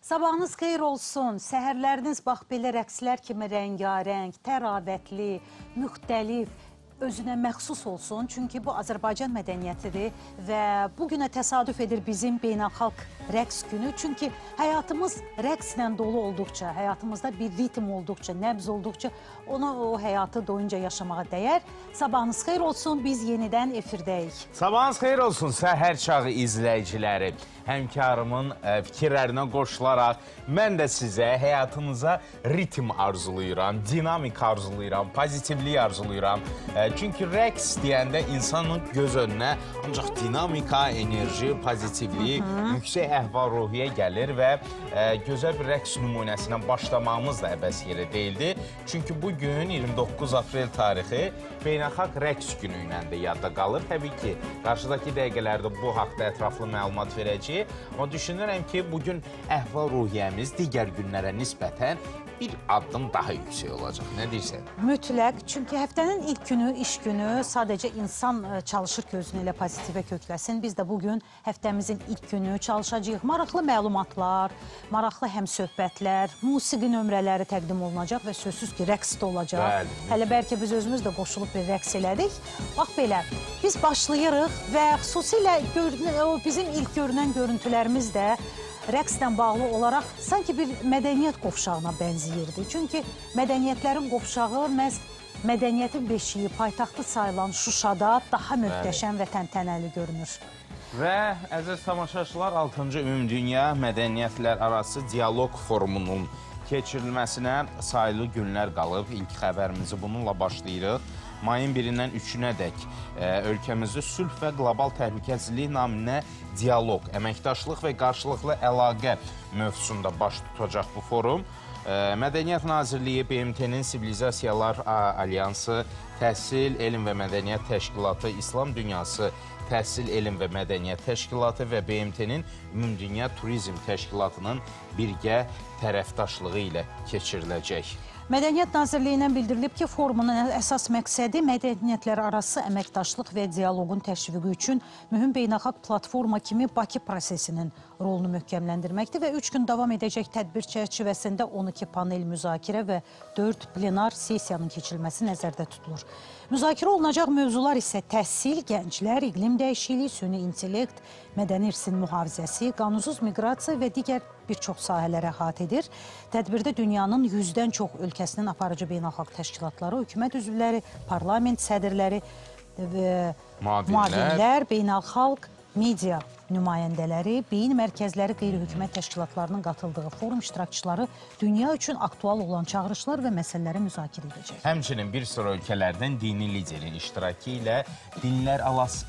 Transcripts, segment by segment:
Sabahınız xeyir olsun. Səhərləriniz bax belə rəqslər kimi rəngarəng, təravətli, müxtəlif, özünə məxsus olsun. Çünki bu Azərbaycan mədəniyyətidir və bugünə təsadüf edir bizim beynəlxalq rəqs günü. Çünki həyatımız rəqslə dolu olduqca, həyatımızda bir ritm olduqca, nəbz olduqca onu o həyatı doyunca yaşamağa dəyər. Sabahınız xeyir olsun, biz yenidən efirdəyik. Sabahınız xeyir olsun səhər çağı izləyiciləri. Həmkarımın fikirlərinə qoşularaq mən də sizə həyatınıza ritm arzulayıram, dinamik arzulayıram, pozitivlik arzulayıram. Çünki rəqs deyəndə insanın göz önünə ancaq dinamika, enerji, pozitivlik, yüksək əhval-ruhiyyə gəlir və gözəl bir rəqs nümunəsindən başlamağımız da əbəs yerə deyildi. Çünki bugün 29 aprel tarixi beynəlxalq rəqs günü ilə də yadda qalır. Təbii ki, qarşıdakı dəqiqələrdə bu haqda ətraflı məlumat verəcəyik. Amma düşünürəm ki, bugün əhval-ruhiyyəmiz digər günlərə nisbətən bir addım daha yüksək olacaq. Nə deyirsən? Mütləq. Çünki həftənin ilk günü, iş günü sadəcə insan çalışır ki, özünü elə pozitivə kökləsin. Biz də bugün həftəmizin ilk günü çalışacağıq. Maraqlı məlumatlar, maraqlı həmsöhbətlər, musiqi nömrələri təqdim olunacaq və sözsüz ki, rəqs də olacaq. Bəli. Hələ bəlkə biz özümüz də qoşulub bir rəqs elədik. Bax belə, biz başlayırıq və xüsusilə bizim ilk görünən görüntülərimiz də rəqslə bağlı olaraq sanki bir mədəniyyət qovşağına bənziyirdi. Çünki mədəniyyətlərin qovşağı məhz mədəniyyətin beşiyi, paytaxtı sayılan Şuşada daha möhtəşəm və təntənəli görünür. Və əziz tamaşaçılar, 6-cı Ümumdünya Mədəniyyətlər Arası Dialoq Forumunun keçirilməsinə sayılı günlər qalıb. İlk xəbərimizi bununla başlayırıq. Mayın 1-dən 3-ünə dək ölkəmizdə sülh və qlobal təhlükəsizlik naminə dialoq, əməkdaşlıq və qarşılıqlı əlaqə mövzusunda baş tutacaq bu forum. Mədəniyyət Nazirliyi, BMT-nin Sivilizasiyalar Alyansı, Təhsil, Elm və Mədəniyyət Təşkilatı, İslam Dünyası Təhsil, Elm və Mədəniyyət Təşkilatı və BMT-nin Ümumdünya Turizm Təşkilatının birgə tərəfdaşlığı ilə keçiriləcək. Mədəniyyət Nazirliyindən bildirilib ki, forumun əsas məqsədi mədəniyyətlər arası əməkdaşlıq və dialoqun təşviqi üçün mühüm beynəlxalq platforma kimi Bakı prosesinin rolunu möhkəmləndirməkdir və 3 gün davam edəcək tədbir çərçivəsində 12 panel müzakirə və 4 plenar sessiyanın keçirilməsi nəzərdə tutulur. Müzakirə olunacaq mövzular isə təhsil, gənclər, iqlim dəyişikliyi, süni intellekt, mədəni irsin mühafizəsi, qanunsuz miqrasiya və digər bir çox sahələrə əhatə edir. Tədbirdə dünyanın 100-dən çox ölkəsinin aparıcı beynəlxalq təşkilatları, hökumət üzvləri, parlament sədrləri və müavinlər, beynəlxalq media nümayəndələri, beyin mərkəzləri, qeyri-hökumət təşkilatlarının qatıldığı forum iştirakçıları dünya üçün aktual olan çağırışlar və məsələləri müzakirə edəcək. Həmçinin bir sıra ölkələrdən dini liderin iştirakı ilə dinlər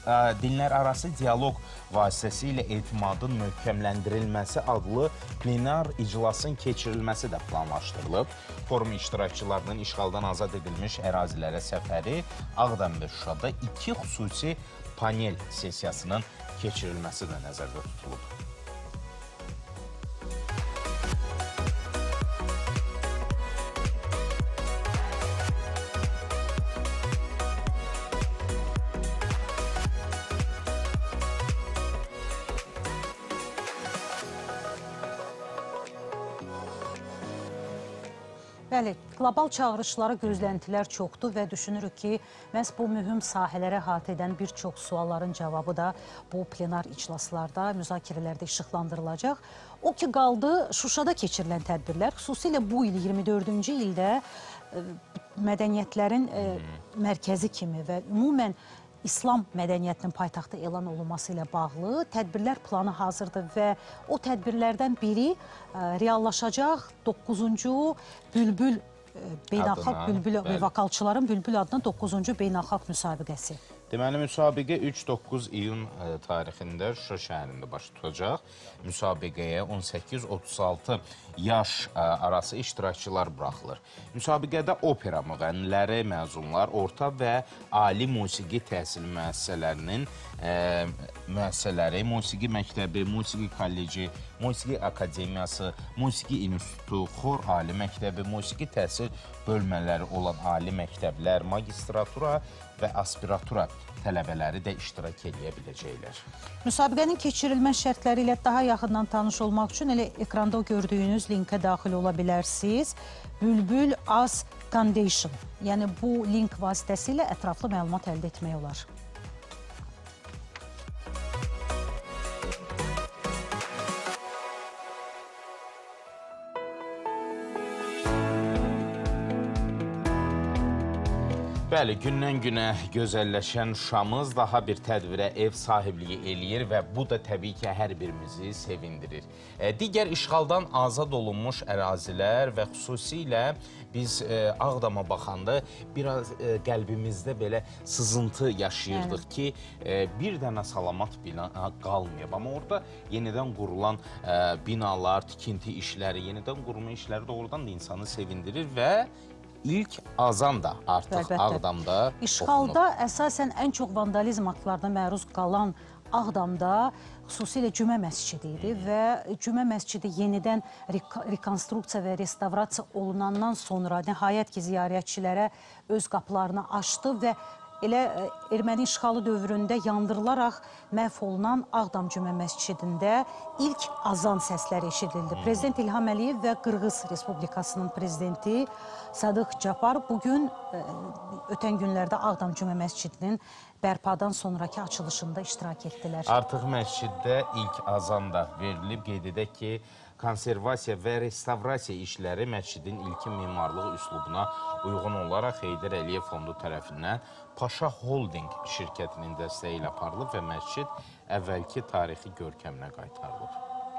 arası dialoq vasitəsilə etimadın möhkəmləndirilməsi adlı plenar iclasın keçirilməsi də planlaşdırılıb. Forum iştirakçılarının işğaldan azad edilmiş ərazilərə səfəri Ağdam və Şuşada 2 xüsusi panel sessiyasının keçirilməsi də nəzərdə tutulub. Bəli, qlobal çağırışlara gözləntilər çoxdur və düşünürük ki, məhz bu mühüm sahələrə əhatə edən bir çox sualların cavabı da bu plenar iclaslarda, müzakirələrdə işıqlandırılacaq. O ki, qaldı Şuşada keçirilən tədbirlər, xüsusilə bu il 24-cü ildə mədəniyyətlərin mərkəzi kimi və ümumən İslam mədəniyyətinin paytaxtı elan olunması ilə bağlı tədbirlər planı hazırdır və o tədbirlərdən biri reallaşacaq 9-cu Bülbül beynəlxalq bülbül vokalçıların Bülbül adına 9-cu beynəlxalq müsabiqəsi. Deməli, müsabiqə 3-9 iyun tarixində Şuşa şəhərində baş tutacaq. Müsabiqəyə 18-36 yaş arası iştirakçılar buraxılır. Müsabiqədə opera müğənniləri, məzunlar, orta və ali musiqi təhsil müəssisələrinin müəssisələri, musiqi məktəbi, musiqi kolleci, Musiqi Akademiyası, Musiqi İnstitutu, Xor Ali Məktəbi, musiqi təhsil bölmələri olan ali məktəblər, magistratura və aspiratura tələbələri də iştirak edə biləcəklər. Müsabiqənin keçirilmə şərtləri ilə daha yaxından tanış olmaq üçün elə ekranda gördüyünüz linkə daxil ola bilərsiniz. Bülbül Az Foundation, yəni bu link vasitəsilə ətraflı məlumat əldə etmək olar. Bəli, gündən-günə gözəlləşən Şuşamız daha bir tədbirə ev sahibliyi eləyir və bu da təbii ki, hər birimizi sevindirir. Digər işğaldan azad olunmuş ərazilər və xüsusilə biz Ağdama baxanda biraz qəlbimizdə belə sızıntı yaşayırdıq ki, bir dənə salamat bina qalmayıb. Amma orada yenidən qurulan binalar, tikinti işləri, yenidən qurma işləri doğrudan da insanı sevindirir və İlk azan da artıq Ağdamda oxunur. İşğalda əsasən ən çox vandalizm aktlarına məruz qalan Ağdamda xüsusilə Cümə məscidi idi və Cümə məscidi yenidən rekonstruksiya və restavrasiya olunandan sonra nəhayət ki, ziyarətçilərə öz qapılarını açdı və elə erməni işğalı dövründə yandırılaraq məhv olunan Ağdam Cümə məscidində ilk azan səsləri eşidildi. Prezident İlham Əliyev və Qırğız Respublikasının prezidenti Sadıq Capar bugün ötən günlərdə Ağdam Cümə məscidinin bərpadan sonraki açılışında iştirak etdilər. Artıq məsciddə ilk azan da verilib. Qeyd edək ki, konservasiya və restavrasiya işləri məscidin ilkin mimarlıq üslubuna uyğun olaraq Heydər Əliyev Fondu tərəfindən Paşa Holding şirkətinin dəstəyi ilə aparılıb və məscid əvvəlki tarixi görkəminə qaytarılır.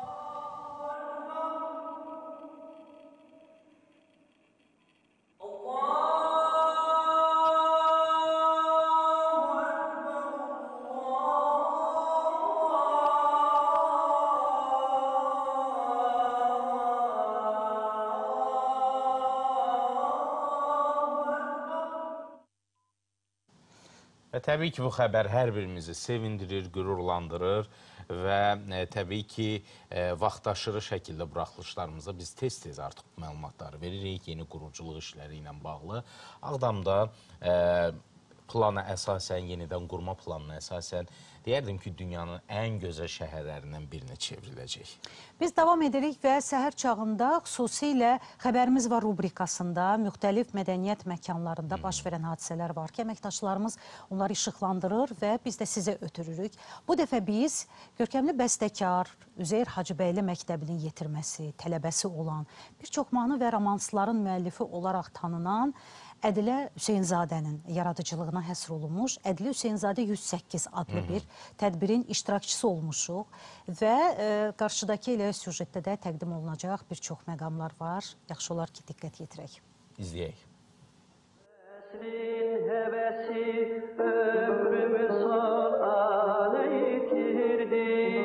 Və təbii ki, bu xəbər hər birimizi sevindirir, qürurlandırır və təbii ki, vaxtaşırı şəkildə buraxılışlarımıza biz tez-tez artıq məlumatları veririk, yeni quruculuq işləri ilə bağlı. Ağdamda plana əsasən, yenidən qurma planına əsasən deyərdim ki, dünyanın ən gözəl şəhərlərindən birinə çevriləcək. Biz davam edirik və səhər çağında xüsusilə xəbərimiz var rubrikasında müxtəlif mədəniyyət məkanlarında baş verən hadisələr var ki, əməkdaşlarımız onları işıqlandırır və biz də sizə ötürürük. Bu dəfə biz görkəmli bəstəkar Üzeyir Hacıbəyli Məktəbinin yetirməsi, tələbəsi olan, bir çox mahnı və romansların müəllifi olaraq tanınan Ədilə Hüseynzadənin yaradıcılığına həsr olunmuş Ədilə Hüseynzadə 108 adlı bir tədbirin iştirakçısı olmuşuq və qarşıdakı elə süjetdə də təqdim olunacaq bir çox məqamlar var. Yaxşı olar ki, diqqət yetirək. İzləyək. Əsrin həvəsi ömrümü soğana yitirdi.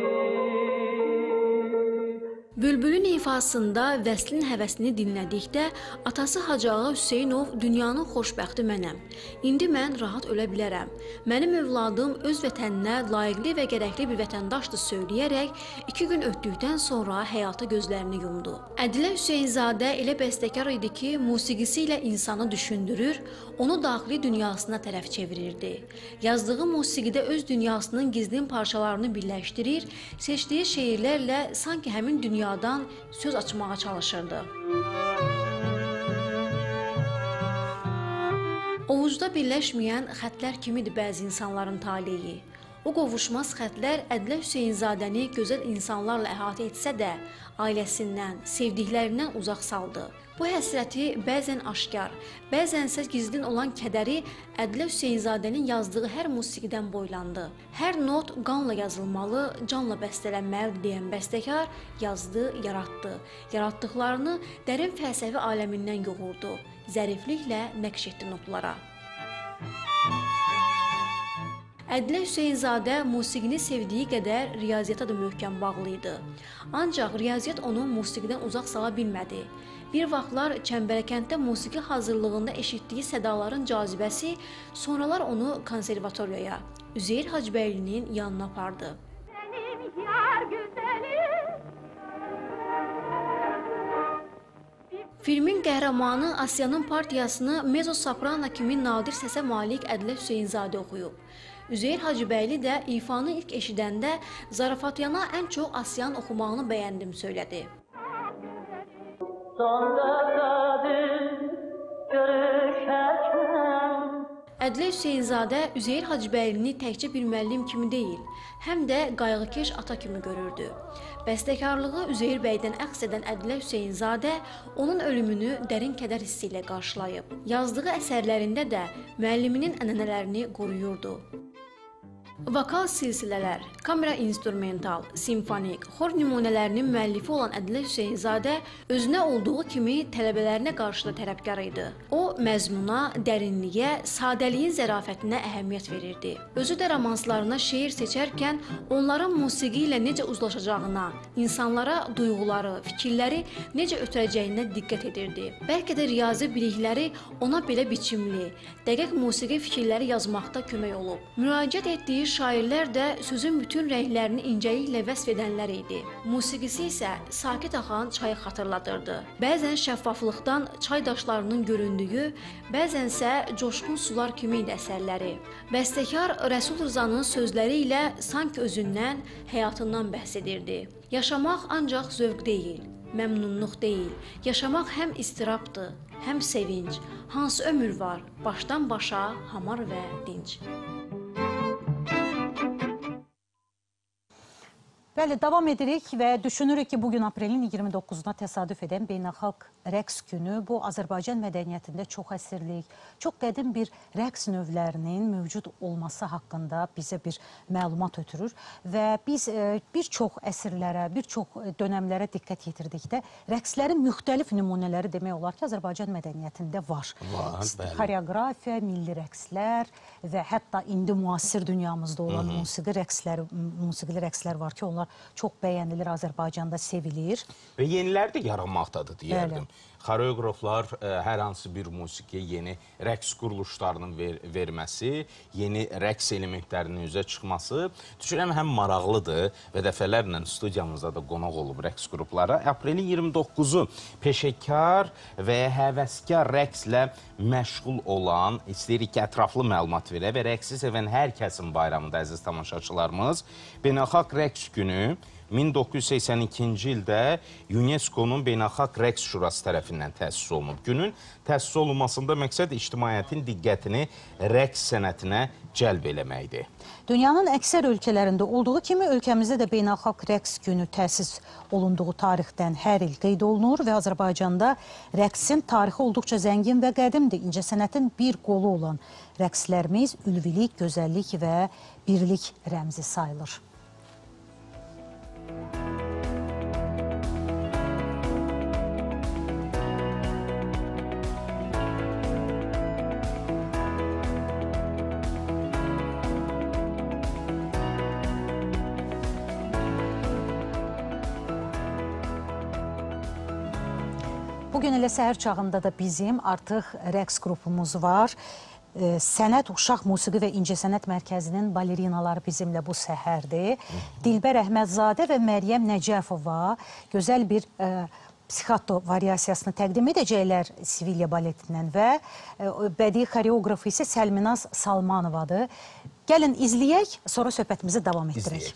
Bülbülün ifasında Vəslin həvəsini dinlədikdə atası Hacı Ağa Hüseynov dünyanın xoşbəxti mənəm. İndi mən rahat ölə bilərəm. Mənim övladım öz vətəninə layiqli və gərəkli bir vətəndaşdır söyləyərək 2 gün ötdükdən sonra həyata gözlərini yumdu. Ədilə Hüseynzadə elə bəstəkar idi ki, musiqisi ilə insanı düşündürür, onu daxili dünyasına tərəf çevirirdi. Yazdığı musiqidə öz dünyasının gizlin parçalarını birləşdirir, seçdiyi şeirlərlə sanki həmin dünyadan söz açmağa çalışırdı. Ovucda birləşməyən xətlər kimidir bəzi insanların taleyi. O qovuşmaz xətlər Ədilə Hüseynzadəni gözəl insanlarla əhatə etsə də, ailəsindən, sevdiklərindən uzaq saldı. Bu həsrəti bəzən aşkar, bəzənsə gizlin olan kədəri Ədilə Hüseynzadənin yazdığı hər musiqidən boylandı. Hər not qanla yazılmalı, canla bəstələnməlidir deyən bəstəkar yazdı, yaratdı. Yaratdıqlarını dərin fəlsəfi aləmindən yoğurdu, zərifliklə nəqş etdi notlara. Ədilə Hüseynzadə musiqini sevdiyi qədər riyaziyyata da möhkəm bağlı idi. Ancaq riyaziyyat onu musiqidən uzaq sala bilmədi. Bir vaxtlar Çəmbərəkənddə musiqi hazırlığında eşitdiyi sədaların cazibəsi sonralar onu konservatoriyaya, Üzeyir Hacıbəylinin yanına apardı. Benim yar güzelim, Filmin qəhrəmanı Asiyanın partiyasını mezzo-soprano kimi nadir səsə malik Ədilə Hüseynzadə oxuyub. Üzeyir Hacıbəyli də ifanı ilk eşidəndə zarafatyana ən çox Asiyanın oxumağını bəyəndim söylədi. Ədilə Hüseynzadə Üzeyir Hacıbəylini təkcə bir müəllim kimi deyil, həm də qayğıkeş ata kimi görürdü. Bəstəkarlığı Üzeyir bəydən əxs edən Ədilə Hüseynzadə onun ölümünü dərin kədər hissi ilə qarşılayıb. Yazdığı əsərlərində də müəlliminin ənənələrini qoruyurdu. Vokal silsilələr, kamera instrumental, simfonik, xor nümunələrinin müəllifi olan Ədilə Hüseynzadə özünə olduğu kimi tələbələrinə qarşı da tərəfkar idi. O, məzmuna, dərinliyə, sadəliyin zərafətinə əhəmiyyət verirdi. Özü də romanslarına şeir seçərkən onların musiqi ilə necə uzlaşacağına, insanlara duyğuları, fikirləri necə ötürəcəyinə diqqət edirdi. Bəlkə də riyazi bilikləri ona belə biçimli, dəqiq musiqi fikirləri yazmaqda kömək olub. Müraciət etdiyi şairlər də sözün bütün rənglərini incəliklə vəsf edənlər idi. Musiqisi isə sakit axan çayı xatırladırdı. Bəzən şəffaflıqdan çay daşlarının göründüyü, bəzənsə coşqun sular kimi idi əsərləri. Bəstəkar Rəsul Rızanın sözləri ilə sanki özündən, həyatından bəhs edirdi. Yaşamaq ancaq zövq deyil, məmnunluq deyil. Yaşamaq həm istirabdır, həm sevinc. Hansı ömür var, başdan başa hamar və dinc. Bəli, davam edirik və düşünürük ki, bugün aprelin 29-una təsadüf edən Beynəlxalq Rəqs günü bu Azərbaycan mədəniyyətində çox əsirlik, çox qədim bir rəqs növlərinin mövcud olması haqqında bizə bir məlumat ötürür və biz bir çox əsrlərə, bir çox dönəmlərə diqqət yetirdikdə rəqslərin müxtəlif nümunələri demək olar ki, Azərbaycan mədəniyyətində var. Xoreografiya, milli rəqslər və hətta indi müasir dünyamızda olan musiqili rəqslər var ki, onlar çox bəyənilir, Azərbaycanda sevilir. Və yeniləri də yaranmaqdadır, deyərdim. Xoreograflar hər hansı bir musiqiyə yeni rəqs quruluşlarının verməsi, yeni rəqs elementlərinin üzə çıxması düşünürəm həm maraqlıdır və dəfələrlə studiyamızda da qonaq olub rəqs qrupları. Aprelin 29-u peşəkar və həvəskar rəqslə məşğul olan, istəyirik ki, ətraflı məlumat verə və rəqsi sevən hər kəsin bayramında, əziz tamaşaçılarımız, Beynəlxalq Rəqs günü 1982-ci ildə UNESCO-nun Beynəlxalq Rəqs Şurası tərəfindən təsis olunub. Günün təsis olunmasında məqsəd ictimaiyyətin diqqətini rəqs sənətinə cəlb eləməkdir. Dünyanın əksər ölkələrində olduğu kimi ölkəmizdə də Beynəlxalq Rəqs günü təsis olunduğu tarixdən hər il qeyd olunur və Azərbaycanda rəqsin tarixi olduqca zəngin və qədimdir. İncəsənətin bir qolu olan rəqslərimiz ülvilik, gözəllik və birlik rəmzi sayılır. Bugün elə səhər çağında da bizim artıq rəqs qrupumuz var. Sənət Uşaq Musiqi və İncəsənət Mərkəzinin balerinaları bizimlə bu səhərdir. Dilbər Əhmədzadə və Məryəm Nəcəfova gözəl bir psixato variasiyasını təqdim edəcəklər Sevilya baletindən və bədii xoreoqrafı isə Səlminaz Salmanovadır. Gəlin izləyək, sonra söhbətimizi davam etdirək.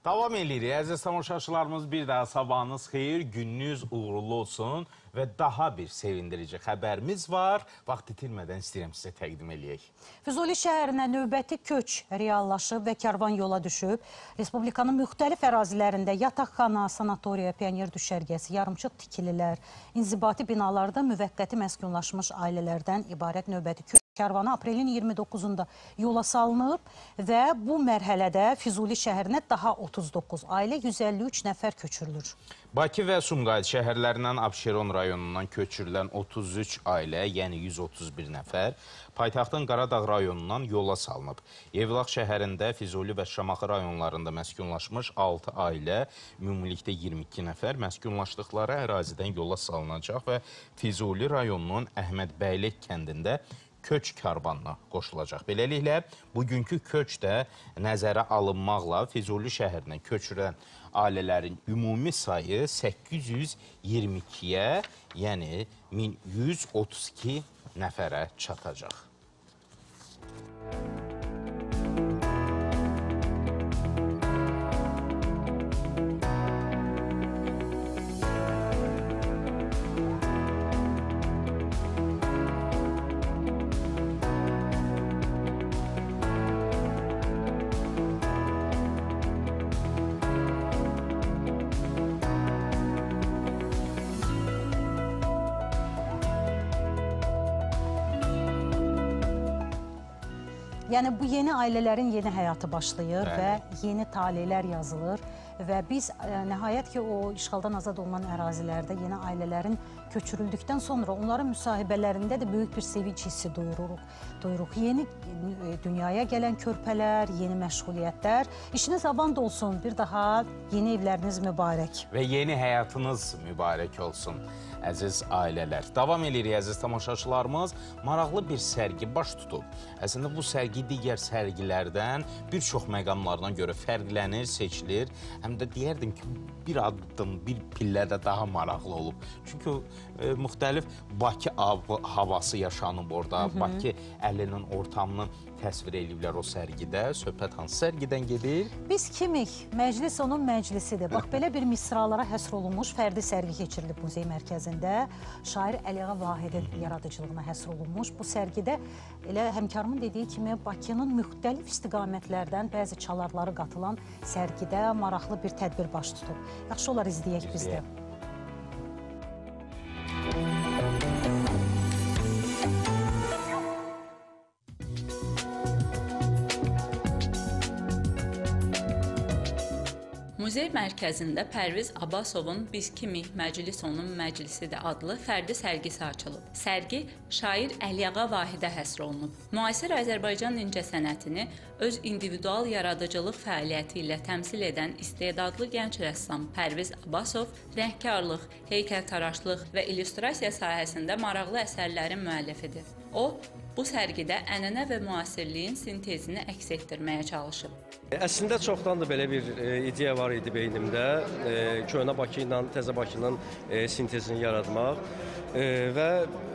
Davam edirik. Əziz tamaşaçılarımız, bir daha sabahınız xeyir, gününüz uğurlu olsun və daha bir sevindirici xəbərimiz var. Vaxt itirmədən istəyirəm sizə təqdim edək. Füzuli şəhərinə növbəti köç reallaşıb və karvan yola düşüb. Respublikanın müxtəlif ərazilərində yataqxana, sanatoriya, pioner düşərgəsi, yarımçıq tikililər, inzibati binalarda müvəqqəti məskunlaşmış ailələrdən ibarət növbəti köç karvanı aprelin 29-unda yola salınıb və bu mərhələdə Füzuli şəhərinə daha 39 ailə, 153 nəfər köçürülür. Bakı və Sumqayıt şəhərlərindən Abşeron rayonundan köçürülən 33 ailə, yəni 131 nəfər, paytaxtın Qaradağ rayonundan yola salınıb. Yevlax şəhərində, Füzuli və Şamaxı rayonlarında məskunlaşmış 6 ailə, ümumilikdə 22 nəfər məskunlaşdıqları ərazidən yola salınacaq və Füzuli rayonunun Əhmədbəylək kəndində köç karvanına qoşulacaq. Beləliklə, bugünkü köç də nəzərə alınmaqla Füzuli şəhərinə köçürən ailələrin ümumi sayı 822-yə, yəni 1132 nəfərə çatacaq. Yəni, bu yeni ailələrin yeni həyatı başlayır və yeni taleylər yazılır və biz nəhayət ki, o işğaldan azad olunan ərazilərdə yeni ailələrin köçürüldükdən sonra onların müsahibələrində də böyük bir sevinç hissi duyuruq. Yeni dünyaya gələn körpələr, yeni məşğuliyyətlər, işiniz aband olsun, bir daha yeni evləriniz mübarək. Və yeni həyatınız mübarək olsun, əziz ailələr. Davam edirik, əziz tamaşaçılarımız. Maraqlı bir sərgi baş tutub. Əslində, bu sərgi digər sərgilərdən bir çox məqamlardan görə fərqlənir, seçilir. Həm də deyərdim ki, bir addım, bir pillə də daha maraqlı olub. Çünki müxtəlif Bakı havası yaşanıb orada. Bakı əlinin ortamını təsvir ediblər o sərgidə. Söhbət hansı sərgidən gedir? Biz kimik? Məclis onun məclisidir. Bax, belə bir misralara həsr olunmuş fərdi sərgi keçirilib muzey mərkəzində. Şair Əliağa Vahidin yaradıcılığına həsr olunmuş. Bu sərgidə elə həmkarımın dediyi kimi Bakının müxtəlif istiqamətlərdən bəzi çalarları qatılan sərgidə maraqlı bir tədbir baş tutub. Yaxşı olar izləyək biz də. Muzey mərkəzində Pərviz Abbasovun Biz Kimik, Məclis onun məclisidir adlı fərdi sərgisi açılıb. Sərgi şair Əliağa Vahidə həsr olunub. Müasir Azərbaycan incəsənətini öz individual yaradıcılıq fəaliyyəti ilə təmsil edən istedadlı gənc rəssam Pərviz Abbasov rəngkarlıq, heykəltaraşlıq və illüstrasiya sahəsində maraqlı əsərlərin müəllifidir. O, bu sərgidə ənənə və müasirliyin sintezini əks etdirməyə çalışıb. Əslində çoxdandır belə bir ideya var idi beynimdə, köhnə Bakı ilə təzə Bakının sintezini yaratmaq və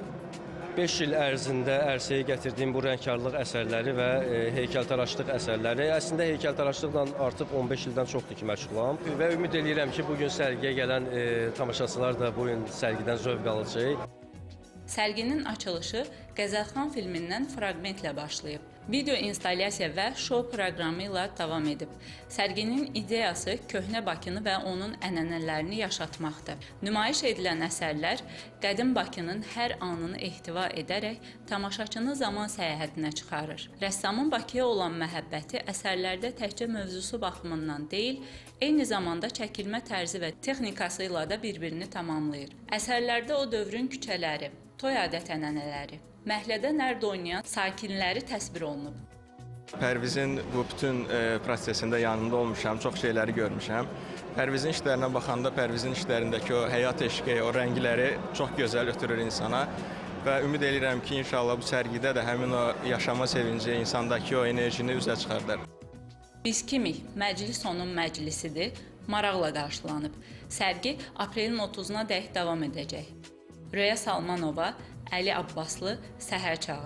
5 il ərzində ərsəyə gətirdiyim bu rəngkarlıq əsərləri və heykəltaraşlıq əsərləri, əslində heykəltaraşlıqla artıq 15 ildən çoxdur ki, məşğulam və ümid edirəm ki, bugün sərgiyə gələn tamaşaçılar da bu gün sərgidən zövq alacaq. Sərginin açılışı Qəzəlxan filmindən fraqmentlə başlayıb. Video instalyasiya və şou proqramı ilə davam edib. Sərginin ideyası köhnə Bakını və onun ənənələrini yaşatmaqdır. Nümayiş edilən əsərlər qədim Bakının hər anını ehtiva edərək tamaşaçını zaman səyahətinə çıxarır. Rəssamın Bakıya olan məhəbbəti əsərlərdə təkcə mövzusu baxımından deyil, eyni zamanda çəkilmə tərzi və texnikası ilə də bir-birini tamamlayır. Əsərlərdə o dövrün küçələri, toy adət-ənənələri, məhəllədə nərd oynayan sakinləri təsvir olunub. Pərvizin bu bütün prosesində yanında olmuşam, çox şeyləri görmüşəm. Pərvizin işlərinə baxanda Pərvizin işlərindəki o həyat eşqi, o rəngləri çox gözəl ötürür insana və ümid edirəm ki, inşallah bu sərgidə də həmin o yaşama sevinci, insandakı o enerjini üzə çıxardar. Biz Kimik, Məclis onun məclisidir, maraqla qarşılanıb. Sərgi aprelin 30-na dək davam edəcək. Röya Salmanova, Əli Abbaslı, Səhər çağı.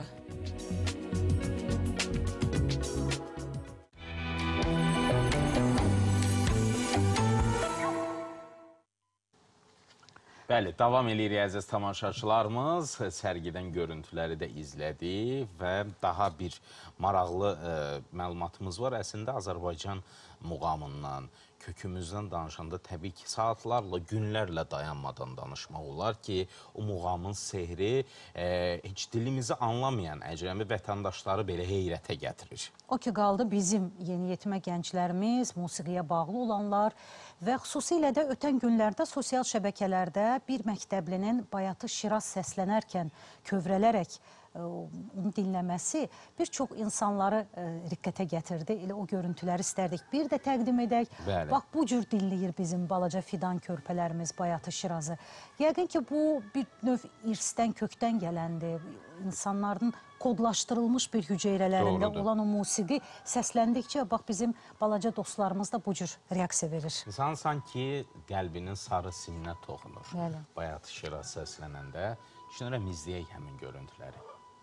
Bəli, davam edirik əziz tamaşaçılarımız. Sərgidən görüntüləri də izlədi və daha bir maraqlı məlumatımız var. Əslində Azərbaycan muğamından, kökümüzdən danışanda təbii ki, saatlarla, günlərlə dayanmadan danışmaq olar ki, o muğamın sehri heç dilimizi anlamayan əcnəbi vətəndaşları belə heyrətə gətirir. O ki, qaldı bizim yeniyetmə gənclərimiz, musiqiyə bağlı olanlar və xüsusilə də ötən günlərdə sosial şəbəkələrdə bir məktəblinin Bayatı Şiraz səslənərkən kövrələrək onu dinləməsi bir çox insanları riqqətə gətirdi. Elə o görüntüləri istərdik. Bir də təqdim edək. Bəli. Bax, bu cür dinləyir bizim balaca fidan körpələrimiz Bayatı Şirazı. Yəqin ki, bu bir növ irsdən, kökdən gələndir. İnsanların kodlaşdırılmış bir hüceyrələrində olan o musiqi səsləndikcə, bax, bizim balaca dostlarımız da bu cür reaksiya verir. İnsan sanki qəlbinin sarı siminə toxunur. Bəli. Bayatı Şiraz səslənəndə. Düşünürəm, izləyək həmin görüntüləri.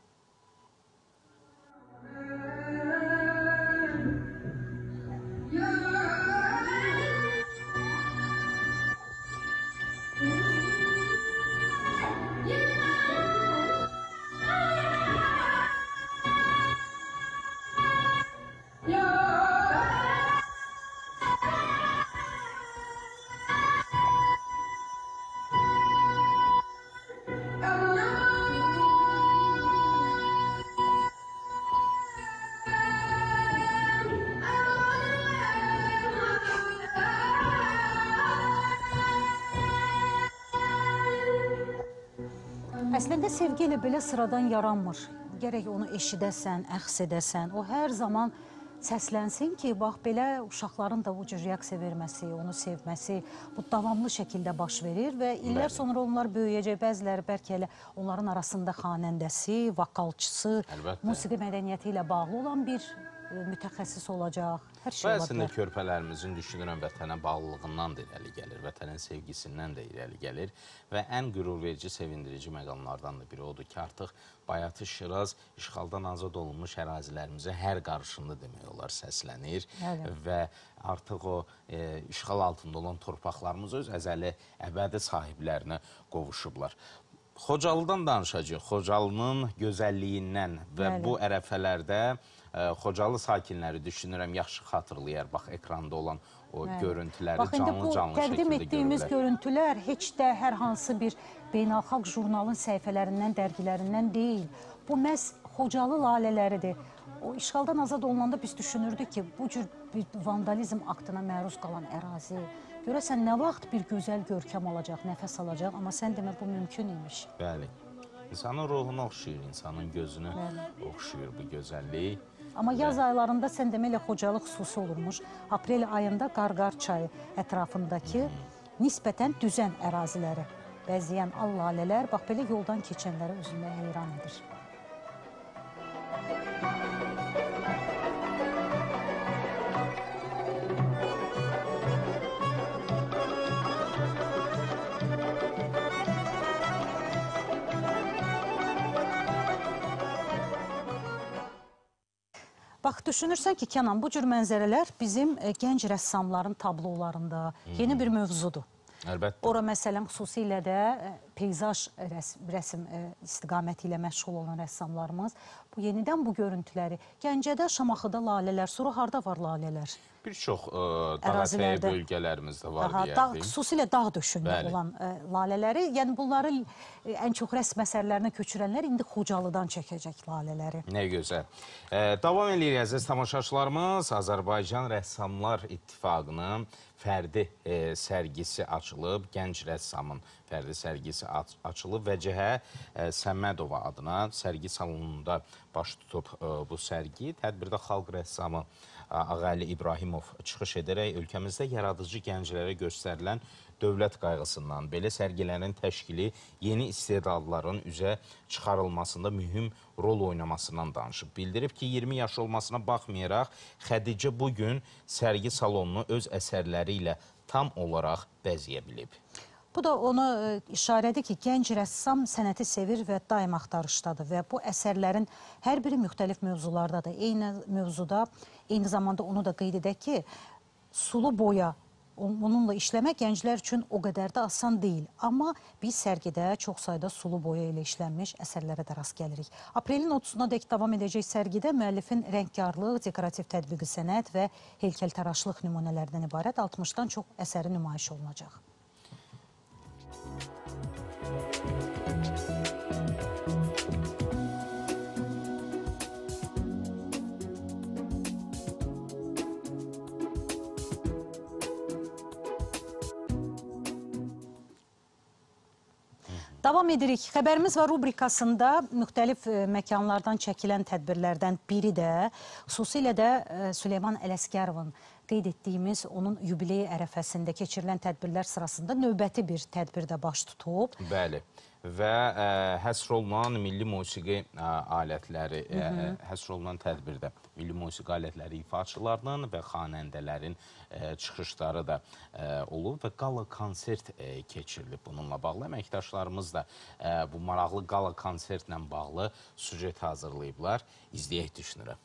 Əslində, sevgi elə belə sıradan yaranmır. Gərək onu eşidəsən, əxs edəsən. O hər zaman səslənsin ki, bax, belə uşaqların da bu cür reaksiya verməsi, onu sevməsi, bu davamlı şəkildə baş verir və illər sonra onlar böyüyəcək. Bəziləri bəlkə elə onların arasında xanəndəsi, vokalçısı, musiqi mədəniyyəti ilə bağlı olan bir mütəxəssis olacaq. Hər şey ola bilər. Əslində körpələrimizin düşünürəm vətənə bağlılığından da irəli gəlir, vətənin sevgisindən də irəli gəlir və ən qürurverici, sevindirici məqamlardan da biri odur ki, artıq Bayatı Şiraz işğaldan azad olunmuş ərazilərimizə hər qarşında demək olar səslənir və artıq o işğal altında olan torpaqlarımız öz əzəli əbədi sahiblərinə qovuşublar. Xocalıdan danışacaq, Xocalının gözəlliyindən və bu ərəfələrdə Xocalı sakinləri düşünürəm, yaxşı xatırlayar, bax, ekranda olan o görüntüləri canlı-canlı şəkildə görürlər. Təqdim etdiyimiz görüntülər heç də hər hansı bir beynəlxalq jurnalın səhifələrindən, dərgilərindən deyil. Bu məhz Xocalı lalələridir. O işğaldan azad olunanda biz düşünürdük ki, bu cür bir vandalizm aktına məruz qalan ərazi, görəsən nə vaxt bir gözəl görkəm alacaq, nəfəs alacaq, amma sən demə bu mümkün imiş. Bəli. İnsanın ruhunu oxşuyur, insanın gözünü oxşuyur bu gözəllik. Amma yaz aylarında sən demələ Xocalı xüsusi olurmuş. Aprel ayında Qarqar çayı ətrafındakı nisbətən düzən əraziləri bəzəyən al lalələr, bax belə yoldan keçənlərə özündə heyran edir. Bax, düşünürsən ki, Kənan, bu cür mənzərələr bizim gənc rəssamların tablolarında yeni bir mövzudur. Əlbəttə. Ora məsələn, xüsusilə də peyzaj rəsm istiqaməti ilə məşğul olan rəssamlarımız bu yenidən bu görüntüləri, Gəncədə, Şamaxıda lalələr, sonra harada var lalələr? Bir çox dağətəyi bölgələrimizdə var deyərdik. Xüsusilə dağ döşündə olan lalələri, yəni bunları ən çox rəsm əsərlərinə köçürənlər indi Xocalıdan çəkəcək lalələri. Nə gözəl. Davam edirik əziz tamaşaçılarımız. Azərbaycan Rəssamlar İttifaqının fərdi sərgisi açılıb, gənc rəssamın fərdi sərgisi açılıb. Vəcəhə Səmmədova adına sərgi salonunda baş tutub bu sərgi. Tədbirdə xalq rəssamı Ağəli İbrahimov çıxış edərək ölkəmizdə yaradıcı gənclərə göstərilən dövlət qayğısından, belə sərgilərin təşkili yeni istedadların üzə çıxarılmasında mühüm rol oynamasından danışıb. Bildirib ki, 20 yaş olmasına baxmayaraq, Xədicə bugün sərgi salonunu öz əsərləri ilə tam olaraq bəzəyə bilib. Bu da onu işarədir ki, gənc rəssam sənəti sevir və daim axtarışdadır və bu əsərlərin hər biri müxtəlif mövzulardadır. Eyni mövzuda, eyni zamanda onu da qeyd edək ki, sulu boya onunla işləmək gənclər üçün o qədər də asan deyil. Amma biz sərgidə çox sayda sulu boya ilə işlənmiş əsərlərə də rast gəlirik. Aprelin 30-na dək davam edəcək sərgidə müəllifin rəngkarlıq, dekorativ tətbiqi sənət və heykəltaraşlıq nümunələrindən ibarət 60-dan çox əsəri nümayiş olunacaq. Davam edirik. Xəbərimiz var rubrikasında müxtəlif məkanlardan çəkilən tədbirlərdən biri də, xüsusilə də Süleyman Ələsgərovun qeyd etdiyimiz onun yubileyi ərəfəsində keçirilən tədbirlər sırasında növbəti bir tədbirdə baş tutub. Bəli. Və həsr olunan milli musiqi alətləri, həsr olunan tədbirdə milli musiqi alətləri ifaçılarının və xanəndələrin çıxışları da olub və qala konsert keçirilib bununla bağlı. Əməkdaşlarımız da bu maraqlı qala konsertlə bağlı süjet hazırlayıblar. İzləyək düşünürəm.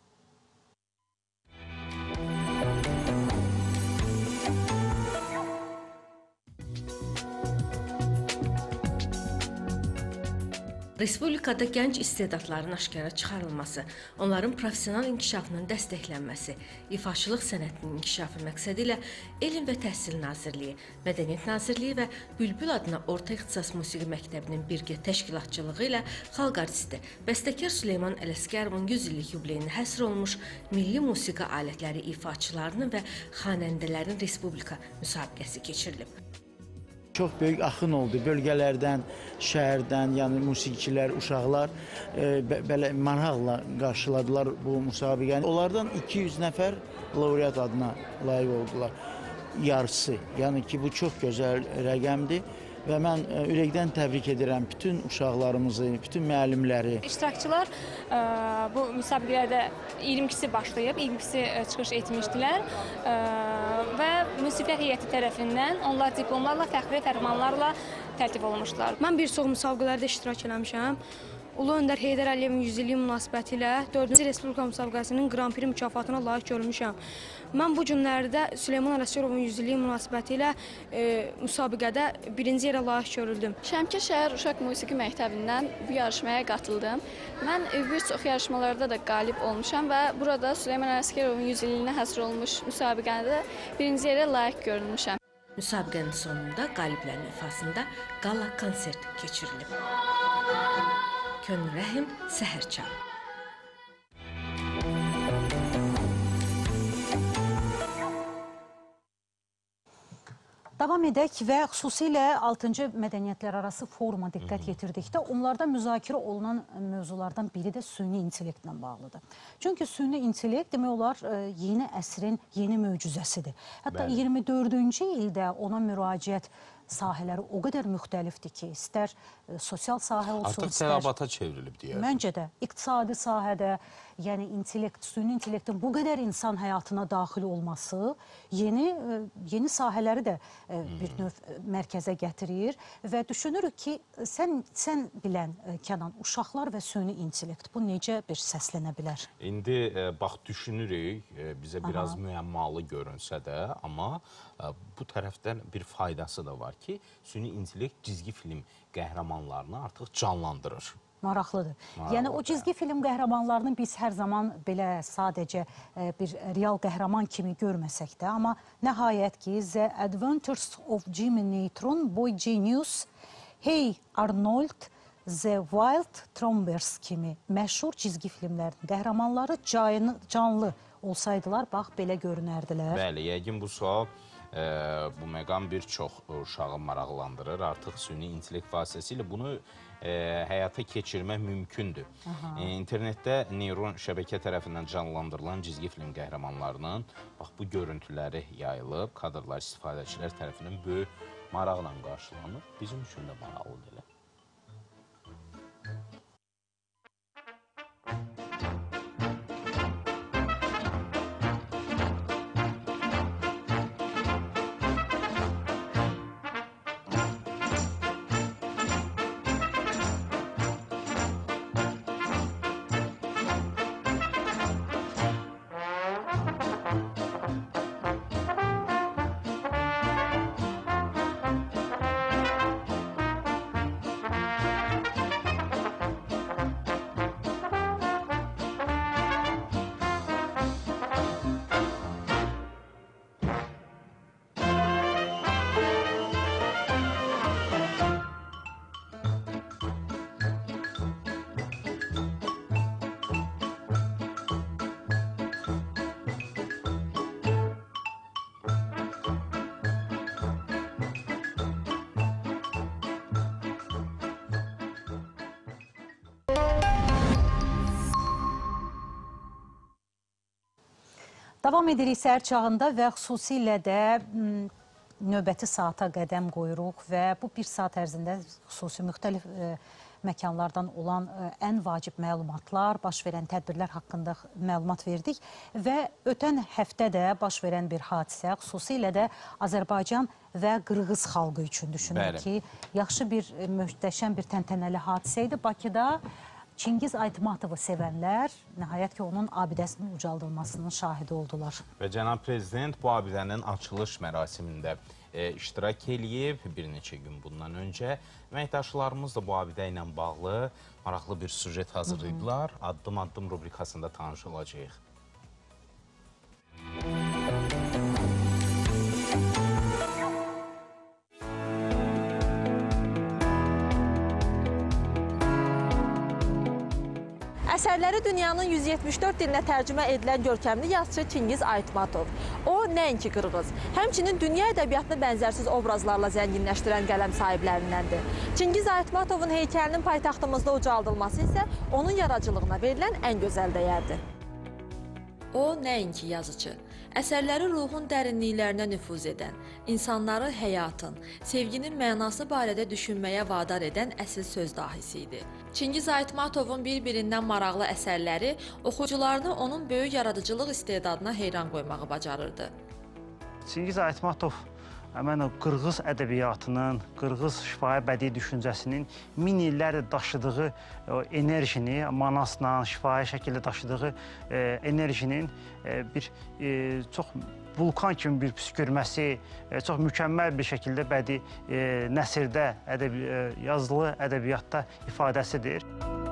Respublikada gənc istedadların aşkara çıxarılması, onların professional inkişafının dəstəklənməsi, ifaçılıq sənətinin inkişafı məqsədi ilə Elm və Təhsil Nazirliyi, Mədəniyyət Nazirliyi və Bülbül adına Orta İxtisas Musiqi Məktəbinin birgə təşkilatçılığı ilə xalq artisti, bəstəkar Süleyman Ələsgərovun 100 illik yubileyinə həsr olmuş milli musiqi alətləri ifaçılarının və xanəndələrin Respublika müsabiqəsi keçirilib. Çox böyük axın oldu. Bölgələrdən, şəhərdən, yəni musiqiçilər, uşaqlar belə maraqla qarşıladılar bu müsabiqəni. Onlardan 200 nəfər laureat adına layiq oldular. Yarısı. Yəni ki, bu çox gözəl rəqəmdir. Və mən ürəkdən təbrik edirəm bütün uşaqlarımızı, bütün müəllimləri. İştirakçılar bu müsabiqələrdə 22-si başlayıb, 22-si çıxış etmişdilər və müsibət heyəti tərəfindən onlar diplomlarla, fəxri fərmanlarla tərtib olunmuşlar. Mən bir çox müsabiqələrdə iştirak eləmişəm. Ulu Öndər Heydər Əliyevin 100 illiyi münasibəti ilə 4-cü Respublika müsabiqəsinin Grand Prix mükafatına layiq görülmüşəm. Mən bu günlərdə Süleyman Ələsgərovun 100 illiyi münasibəti ilə müsabiqədə birinci yerə layiq görüldüm. Şəmkir şəhər Uşaq Musiqi Məktəbindən bu yarışmaya qatıldım. Mən bir çox yarışmalarda da qalib olmuşam və burada Süleyman Ələsgərovun 100 illiyinə həsr olunmuş müsabiqədə birinci yerə layiq görülmüşəm. Müsabiqənin sonunda qaliblərin ifasında qala konsert keçirilib. Könül Rəhim, Səhərçal. Davam edək və xüsusilə 6-cı mədəniyyətlər arası foruma diqqət yetirdikdə onlarda müzakirə olunan mövzulardan biri də süni intellektlə bağlıdır. Çünki süni intellekt demək olar yeni əsrin yeni möcüzəsidir. Hətta 24-cü ildə ona müraciət sahələri o qədər müxtəlifdir ki, istər sosial sahə olsun, artıq tələbata çevrilib deyək. Məncə də iqtisadi sahədə, yəni süni intellektin bu qədər insan həyatına daxil olması yeni sahələri də bir növ mərkəzə gətirir və düşünürük ki, sən bilən Kənan, uşaqlar və süni intellekt bu necə bir səslənə bilər? İndi bax düşünürük, bizə biraz müəmmalı görünsə də, amma bu tərəfdən bir faydası da var ki, süni intellekt cizgi film qəhrəmanlarını artıq canlandırır. Maraqlıdır. Yəni o cizgi film qəhrəmanlarını biz hər zaman belə sadəcə bir real qəhrəman kimi görməsək də, amma nəhayət ki, The Adventures of Jimmy Neutron, Boy Genius, Hey Arnold, The Wild Thrombers kimi məşhur cizgi filmlərin qəhrəmanları canlı olsaydılar, bax, belə görünərdilər. Bəli, yəqin bu sual bu məqam bir çox uşağı maraqlandırır. Artıq süni intellekt vasitəsilə bunu həyata keçirmək mümkündür. İnternetdə neyron şəbəkə tərəfindən canlandırılan cizgi film qəhrəmanlarının bu görüntüləri yayılıb, kadrlar istifadəçilər tərəfindən böyük maraqla qarşılanır. Bizim üçün də maraqlıdır elə. Davam edirik səhər çağında və xüsusilə də növbəti saata qədəm qoyuruq və bu bir saat ərzində xüsusi müxtəlif məkanlardan olan ən vacib məlumatlar, baş verən tədbirlər haqqında məlumat verdik və ötən həftə də baş verən bir hadisə, xüsusilə də Azərbaycan və Qırğız xalqı üçün düşünür ki, yaxşı bir, möhtəşəm bir təntənəli hadisə idi. Bakıda Çingiz Aytmatovu sevənlər nəhayət ki, onun abidəsinin ucaldılmasının şahidi oldular. Və cənab prezident bu abidənin açılış mərasimində iştirak eləyib bir neçə gün bundan öncə. Əməkdaşlarımız da bu abidə ilə bağlı maraqlı bir süjet hazırlayıblar. Addım-addım rubrikasında tanış olacağıq. Əsərləri dünyanın 174 dilinə tərcümə edilən görkəmli yazıçı Çingiz Aytmatov. O, nəinki Qırğız, həmçinin dünya ədəbiyyatını bənzərsiz obrazlarla zənginləşdirən qələm sahiblərindəndir. Çingiz Aytmatovun heykəlinin paytaxtımızda ucaldılması isə onun yaradıcılığına verilən ən gözəl dəyərdir. O, nəinki yazıcı, əsərləri ruhun dərinliklərinə nüfuz edən, insanları həyatın, sevginin mənası barədə düşünməyə vadar edən əsl söz dahisi idi. Çingiz Aytmatovun bir-birindən maraqlı əsərləri oxucularını onun böyük yaradıcılıq istedadına heyran qoymağı bacarırdı. Çingiz Aytmatov o Qırğız ədəbiyyatının, Qırğız şifahi bədii düşüncəsinin min illərdir daşıdığı enerjini, manasla, şifahi şəkildə daşıdığı enerjinin bir çox vulkan kimi bir püskürməsi, çox mükəmməl bir şəkildə bədii nəsrdə, yazılı ədəbiyyatda ifadəsidir.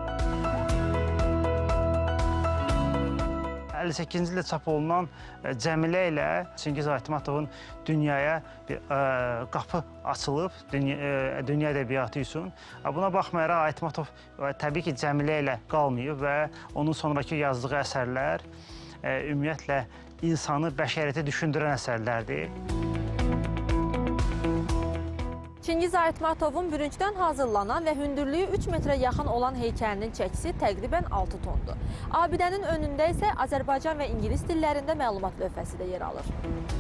58-ci ildə çap olunan Cəmilə ilə Çingiz Aytmatovun dünyaya bir qapı açılıb, dünya ədəbiyyatı üçün. Buna baxmayaraq Aytmatov təbii ki, Cəmilə ilə qalmayıb və onun sonraki yazdığı əsərlər ümumiyyətlə insanı, bəşəriyyəti düşündürən əsərlərdir. Çingiz Aytmatovun bürüncdən hazırlanan və hündürlüyü 3 metrə yaxın olan heykəlinin çəkisi təqribən 6 tondur. Abidənin önündə isə Azərbaycan və İngilis dillərində məlumat lövhəsi də yer alır.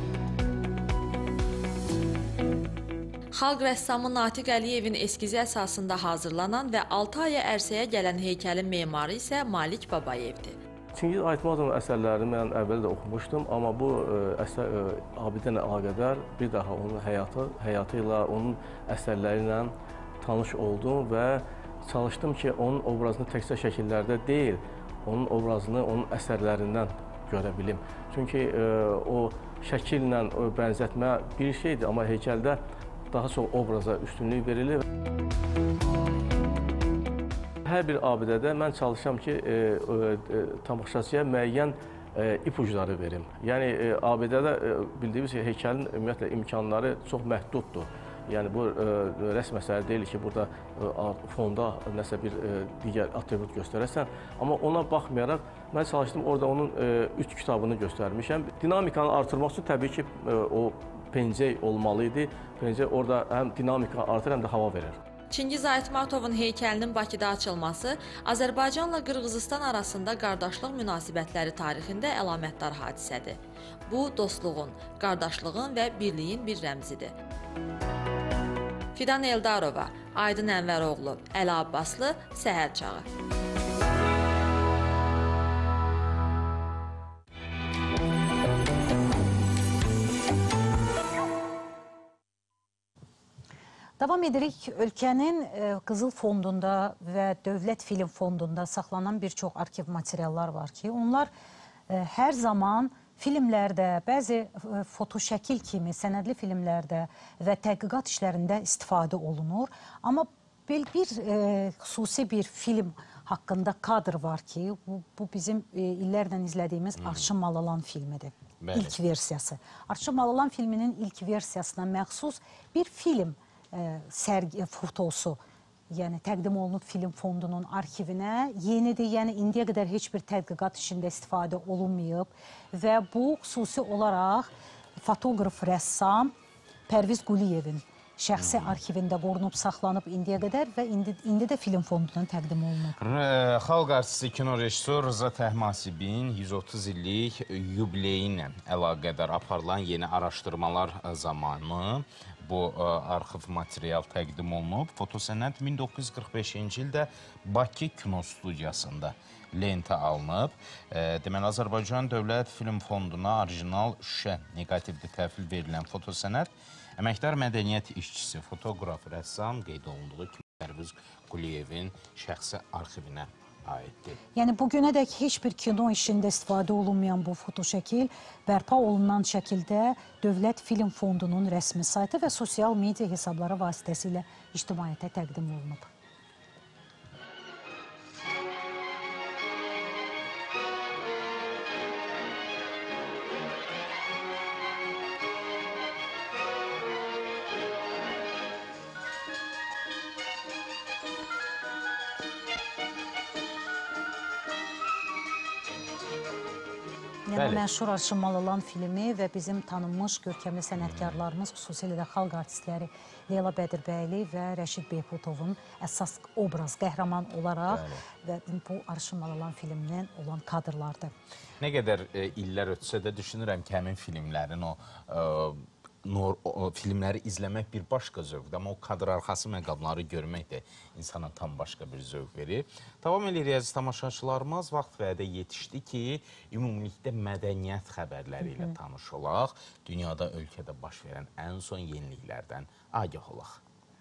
Xalq rəssamı Natiq Əliyevin eskizi əsasında hazırlanan və 6 aya ərsəyə gələn heykəlin memarı isə Malik Babayevdir. Çingiz Aytmatovun əsərlərini mən əvvəl də oxumuşdum, amma bu əsər abidə ilə əlaqədar bir daha onun həyatı ilə, onun əsərləri ilə tanış oldum və çalışdım ki, onun obrazını təkcə şəkillərdə deyil, onun obrazını onun əsərlərindən görə bilim. Çünki o şəkillə bənzətmə bir şeydir, amma heykəldə daha çox obraza üstünlük verilir. Hər bir abidədə mən çalışıram ki, tamaşaçıya müəyyən ipucları verim. Yəni, abidədə bildiyimiz ki, heykəlin ümumiyyətlə imkanları çox məhduddur. Yəni, bu rəsm əsəri deyil ki, burada fonda nəsə bir digər atribut göstərəsən. Amma ona baxmayaraq, mən çalışdım, orada onun 3 kitabını göstərmişəm. Dinamikanı artırmaq üçün təbii ki, o pencək olmalı idi. Pencək orada həm dinamika artır, həm də hava verir. Çingiz Aytmatovun heykəlinin Bakıda açılması Azərbaycanla Qırğızistan arasında qardaşlıq münasibətləri tarixində əlamətdar hadisədir. Bu, dostluğun, qardaşlığın və birliyin bir rəmzidir. Fidan Eldarova, Aydın Ənvəroğlu, Əli Abbaslı, Səhər çağı. Davam edirik. Ölkənin Qızıl Fondunda və Dövlət Film Fondunda saxlanan bir çox arxiv materiallar var ki, onlar hər zaman filmlərdə, bəzi fotoşəkil kimi sənədli filmlərdə və tədqiqat işlərində istifadə olunur. Amma bir xüsusi bir film haqqında kadr var ki, bu bizim illərlə izlədiyimiz Arşın Malalan filmidir. İlk versiyası. Arşın Malalan filminin ilk versiyasına məxsus bir film sərgi fotosu, yəni təqdim olunub film fondunun arxivinə yenidir, yəni indiyə qədər heç bir tədqiqat işində istifadə olunmayıb və bu xüsusi olaraq fotoqraf, rəssam Pərviz Quliyevin şəxsi arxivində qorunub saxlanıb indiyə qədər və indi də film fondundan təqdim olunub. Xalq artisti, kino rejissor Rıza Təhmasibin 130 illik yubileyi ilə əlaqədar aparılan yeni araşdırmalar zamanı bu arxiv material təqdim olunub. Fotosənət 1945-ci ildə Bakı Kino Studiyasında lentə alınıb. Deməli, Azərbaycan Dövlət Film Fonduna orijinal şüşə negativdə təhvil verilən fotosənət əməkdar mədəniyyət işçisi, fotoqraf, rəssam qeyd olunduğu kimi Pərviz Quliyevin şəxsi arxivinə aiddir. Yəni, bugünədək heç bir kino işində istifadə olunmayan bu fotoşəkil bərpa olunan şəkildə Dövlət Film Fondunun rəsmi saytı və sosial media hesabları vasitəsilə ictimaiyyətə təqdim olunub. Yəni, məşhur Arşınmalılan filmi və bizim tanınmış görkəmli sənətkarlarımız, xüsusilə də xalq artistləri Leyla Bədirbəyli və Rəşid Beyxutovun əsas obraz, qəhrəman olaraq və bu Arşınmalılan filmindən olan kadrlardır. Nə qədər illər ötsə də düşünürəm ki, həmin filmlərin filmləri izləmək bir başqa zövqdir, amma o kadr arxası məqamları görmək də insana tam başqa bir zövq verir. Davam edirik əziz tamaşaçılarımız, vaxt vədə yetişdi ki, ümumilikdə mədəniyyət xəbərləri ilə tanış olaq, dünyada, ölkədə baş verən ən son yeniliklərdən agah olaq.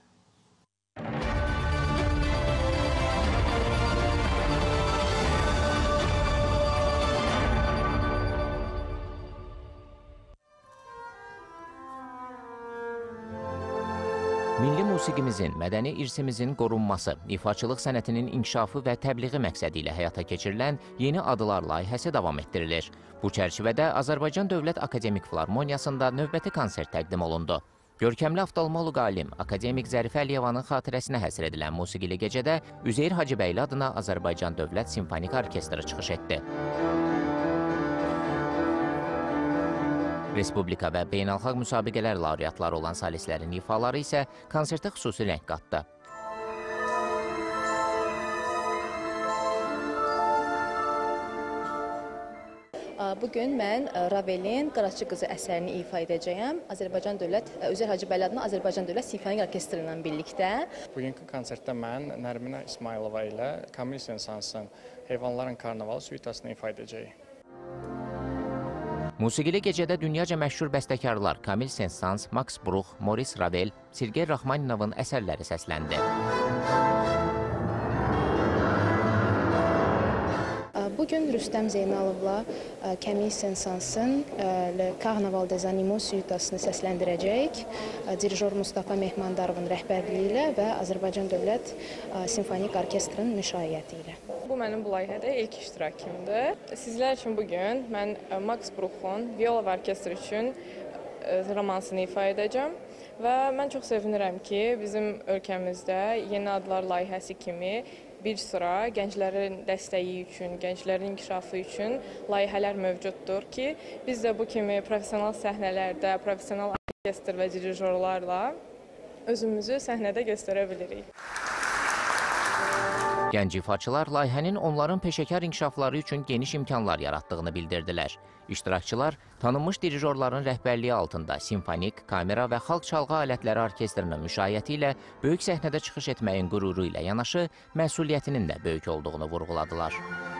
Milli musiqimizin, mədəni irsimizin qorunması, ifaçılıq sənətinin inkişafı və təbliği məqsədi ilə həyata keçirilən yeni adılar layihəsi davam etdirilir. Bu çərçivədə Azərbaycan Dövlət Akademik Filarmoniyasında növbəti konsert təqdim olundu. Görkəmli oftalmoloq alim, akademik Zərifə Əliyevanın xatirəsinə həsr edilən musiqili gecədə Üzeyir Hacıbəyli adına Azərbaycan Dövlət Simfonik Orkestri çıxış etdi. Respublika və beynəlxalq müsabiqələr laureatları olan solistlərin ifaları isə konsertə xüsusi rəng qatdı. Bugün mən Ravelin Qaraçı qızı əsərini ifa edəcəyəm. Azərbaycan Dövlət, Üzeyir Hacıbəyli adına Azərbaycan Dövlət Simfonik Orkestri ilə birlikdə. Bugünkü konsertdə mən Nərminə İsmailova ilə Kamil Sensansın Heyvanların Karnavalı suitasını ifa edəcəyik. Musiqili gecədə dünyaca məşhur bəstəkarlar Kamil Sensans, Max Bruch, Moris Ravel, Sergey Raxmaninovun əsərləri səsləndi. Bugün Rüstəm Zeynalovla Kamil Sensansın Le Carnaval des Animaux suitasını səsləndirəcəyik. Dirijor Mustafa Mehmandarovun rəhbərliyi ilə və Azərbaycan Dövlət Simfonik Orkestrinin müşayiəti ilə. Bu mənim bu layihədə ilk iştirakımdır. Sizlər üçün bugün mən Max Bruch'un viola və orkestr üçün romansını ifa edəcəm. Və mən çox sevinirəm ki, bizim ölkəmizdə Yeni Adlar layihəsi kimi bir sıra gənclərin dəstəyi üçün, gənclərin inkişafı üçün layihələr mövcuddur ki, biz də bu kimi professional səhnələrdə, professional orkestr və dirijorlarla özümüzü səhnədə göstərə bilirik. Gənc ifaçılar layihənin onların peşəkar inkişafları üçün geniş imkanlar yaratdığını bildirdilər. İştirakçılar tanınmış dirijorların rəhbərliyi altında simfonik, kamera və xalq çalğı alətləri orkestrinin müşayiəti ilə böyük səhnədə çıxış etməyin qüruru ilə yanaşı, məsuliyyətinin də böyük olduğunu vurğuladılar.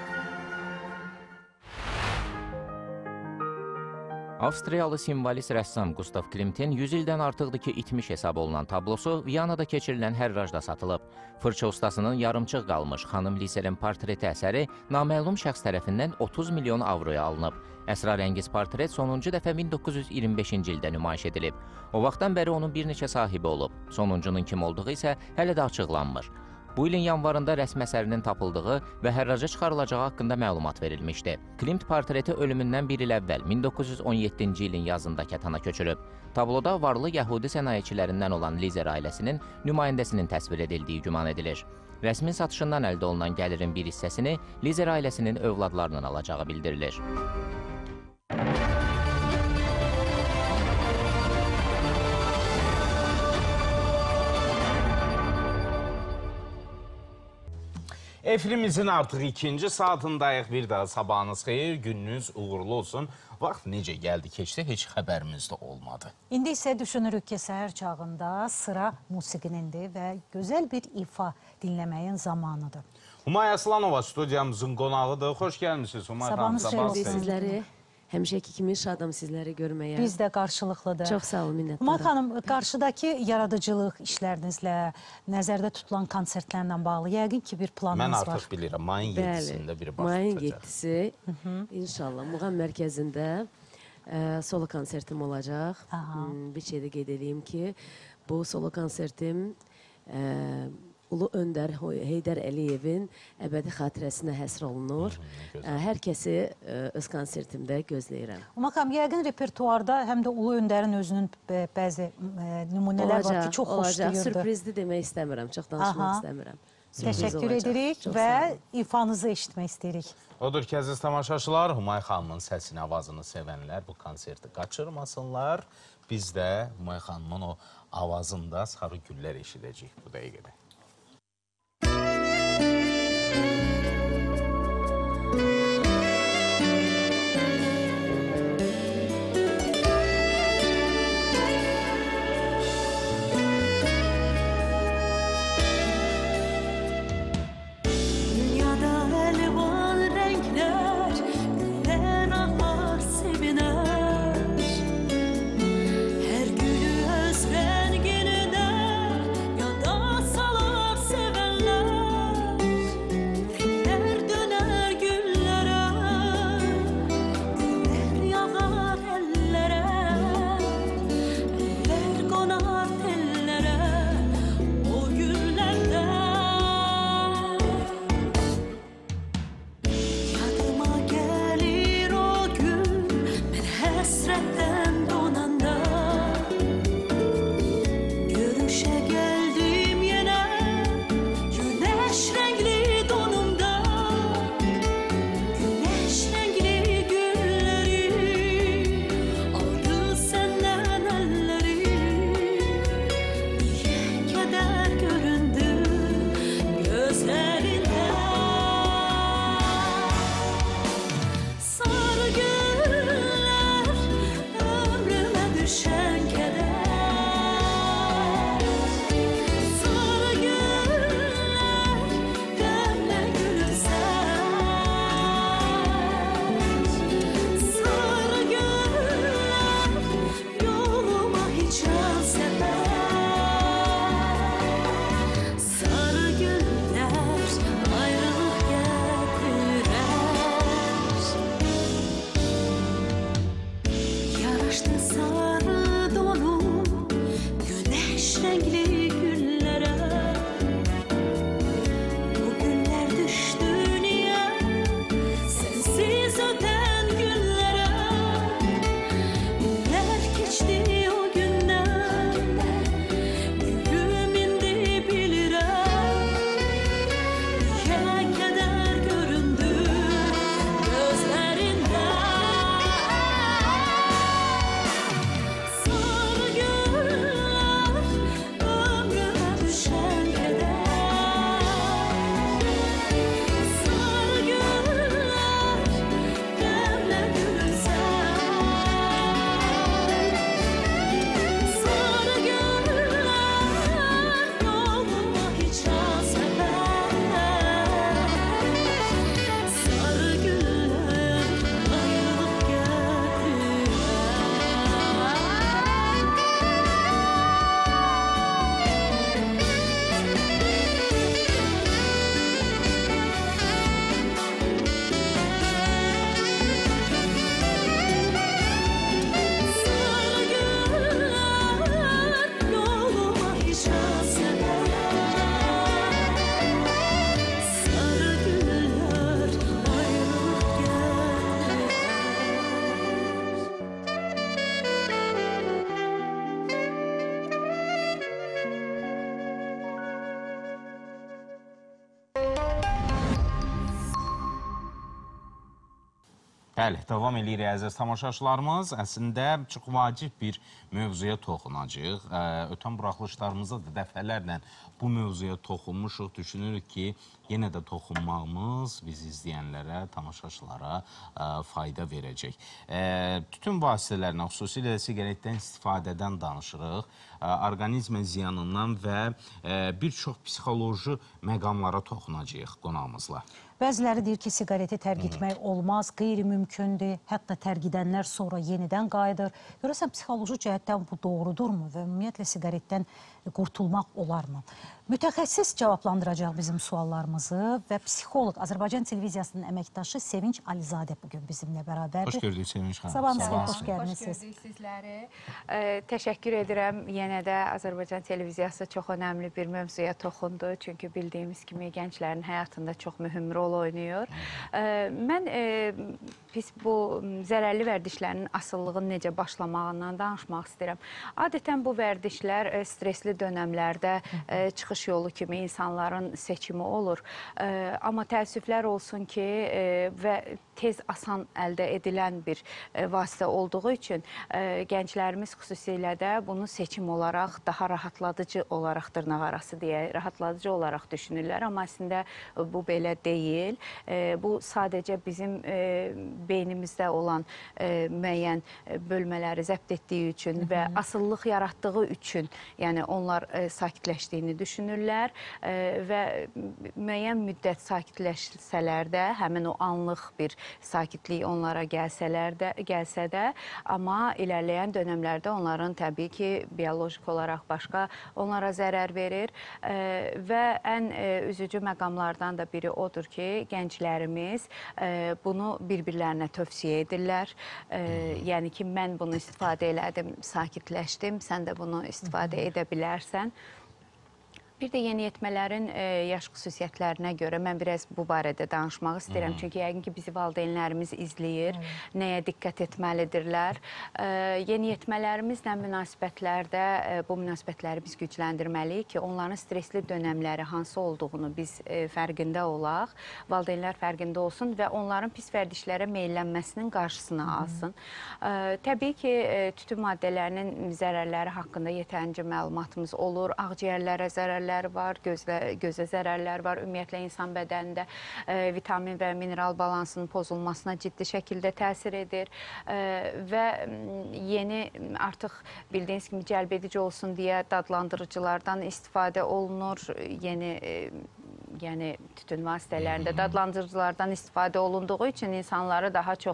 Avstriyalı simvolist rəssam Gustav Klimtin 100 ildən artıqdır ki, itmiş hesab olunan tablosu Viyanada keçirilən hərrajda satılıb. Fırça ustasının yarımçıq qalmış xanım Liserin portreti əsəri naməlum şəxs tərəfindən 30 milyon avroya alınıb. Əsrarəngiz portret sonuncu dəfə 1925-ci ildə nümayiş edilib. O vaxtdan bəri onun bir neçə sahibi olub. Sonuncunun kim olduğu isə hələ də açıqlanmır. Bu ilin yanvarında rəsm əsərinin tapıldığı və hərraca çıxarılacağı haqqında məlumat verilmişdi. Klimt portreti ölümündən bir il əvvəl 1917-ci ilin yazında kətana köçürüb. Tabloda varlı yəhudi sənayeçilərindən olan Lizer ailəsinin nümayəndəsinin təsvir edildiyi güman edilir. Rəsmin satışından əldə olunan gəlirin bir hissəsini Lizer ailəsinin övladlarının alacağı bildirilir. Efirimizin artıq ikinci saatındayıq. Bir daha sabahınız xeyir, gününüz uğurlu olsun. Vaxt necə gəldi, keçdi, heç xəbərimiz də olmadı. İndi isə düşünürük ki, səhər çağında sıra musiqinindir və gözəl bir ifa dinləməyin zamanıdır. Humay Aslanova studiyamızın qonağıdır. Xoş gəlmişsiniz Humay xanım. Sabahınız xeyir Sizləri, həmişəki kimi şadam sizləri görməyə. Biz də qarşılıqlıdır. Çox sağ olun, minnətdarım. Humay xanım, qarşıdakı yaradıcılıq işlərinizlə, nəzərdə tutulan konsertlərlə bağlı yəqin ki, bir planınız var. Mən artıq bilirəm, mayın 7-sində bir baş mayın tutacaq. 7-si, inşallah, Muğam mərkəzində solo konsertim olacaq. Bir şey də qeyd edeyim ki, bu solo konsertim Ulu Öndər Heydər Əliyevin əbədi xatirəsinə həsr olunur. Hər kəsi öz konsertimdə gözləyirəm. Humay xanım, yəqin repertuarda həm də Ulu Öndərin özünün bəzi nümunələr var ki, çox xoşlayırdı. Olacaq, sürprizli demək istəmirəm, çox danışmaq istəmirəm. Təşəkkür edirik və ifanızı eşitmək istəyirik. Odur ki, əziz tamaşaçılar, Humay xanımın səsini, avazını sevənlər bu konserti qaçırmasınlar. Biz də Humay xanımın o avazında sarı güllər eşidəcəyik bu dəqiqədə. Her gülü öz rengine de ya da sala Bəli, davam edirik əziz tamaşaçılarımız. Əslində çox vacib bir mövzuya toxunacağıq. Ötən buraxılışlarımızda da dəfələrlə bu mövzuya toxunmuşuq. Düşünürük ki, yenə də toxunmağımız biz izləyənlərə, tamaşaçılara fayda verəcək. Tütün vasitələrindən, xüsusilə siqaretdən istifadədən danışırıq. Orqanizmə ziyanından və bir çox psixoloji məqamlara toxunacağıq qonağımızla. Bəziləri deyir ki, siqareti tərk etmək olmaz, qeyri-mümkündür. Hətta tərk edənlər sonra yenidən qayıdır. Görəsən, psixoloji cəhətdən bu doğrudurmu və ümumiyyətlə siqaretdən qurtulmaq olarmı? Mütəxəssis cavablandıracaq bizim suallarımızı və psixoloq, Azərbaycan televiziyasının əməkdaşı Sevinç Alizadə bugün bizimlə bərabərdir. Xoş gördük Sevinç xanım. Sabahınız xeyir, xoş gəldiniz. Xoş gördük sizləri. Təşəkkür edirəm. Yenə də Azərbaycan televiziyası çox önəmli bir mövzuya toxundu. Çünki bildiyimiz kimi gənclərin həyatında çox mühüm rol oynayır. Mən bu zərərli vərdişlərin asıllığının necə başlamağından danışmaq istəyirəm. Adətən bu vərdişlər stresli dönəmlərdə çıxış yolu kimi insanların seçimi olur. Amma təəssüflər olsun ki, və tez, asan əldə edilən bir vasitə olduğu üçün gənclərimiz xüsusilə də bunu seçim olaraq, daha rahatladıcı olaraq, dırnaq arası deyə, rahatladıcı olaraq düşünürlər. Amma əslində bu belə deyil. Bu sadəcə bizim beynimizdə olan müəyyən bölmələri zəbt etdiyi üçün və asıllıq yaratdığı üçün, yəni onlar sakitləşdiyini düşünürlər və müəyyən müddət sakitləşsələr də, həmin o anlıq bir sakitlik onlara gəlsə də, amma ilərləyən dönəmlərdə onların təbii ki, biolojik olaraq başqa onlara zərər verir və ən üzücü məqamlardan da biri odur ki, gənclərimiz bunu bir-birlərinə tövsiyə edirlər. Yəni ki, mən bunu istifadə elədim, sakitləşdim, sən də bunu istifadə edə bilərsən. Bir də yeniyetmələrin yaş xüsusiyyətlərinə görə mən biraz bu barədə danışmaq istəyirəm. Çünki yəqin ki, bizi valideynlərimiz izləyir, nəyə diqqət etməlidirlər. Yeniyetmələrimizlə münasibətlərdə bu münasibətləri biz gücləndirməliyik ki, onların stresli dönəmləri hansı olduğunu biz fərqində olaq, valideynlər fərqində olsun və onların pis vərdişlərə meyllənməsinin qarşısını alsın. Təbii ki, tütün maddələrinin zərərləri haqqında yetərincə məlumatımız olur, ağciyərlərə zərərlər var, gözə zərərlər var. Ümumiyyətlə, insan bədənində vitamin və mineral balansının pozulmasına ciddi şəkildə təsir edir və yeni, artıq bildiyiniz kimi cəlbedici olsun deyə dadlandırıcılardan istifadə olunur. Yəni tütün vasitələrində dadlandırıcılardan istifadə olunduğu üçün insanları daha çox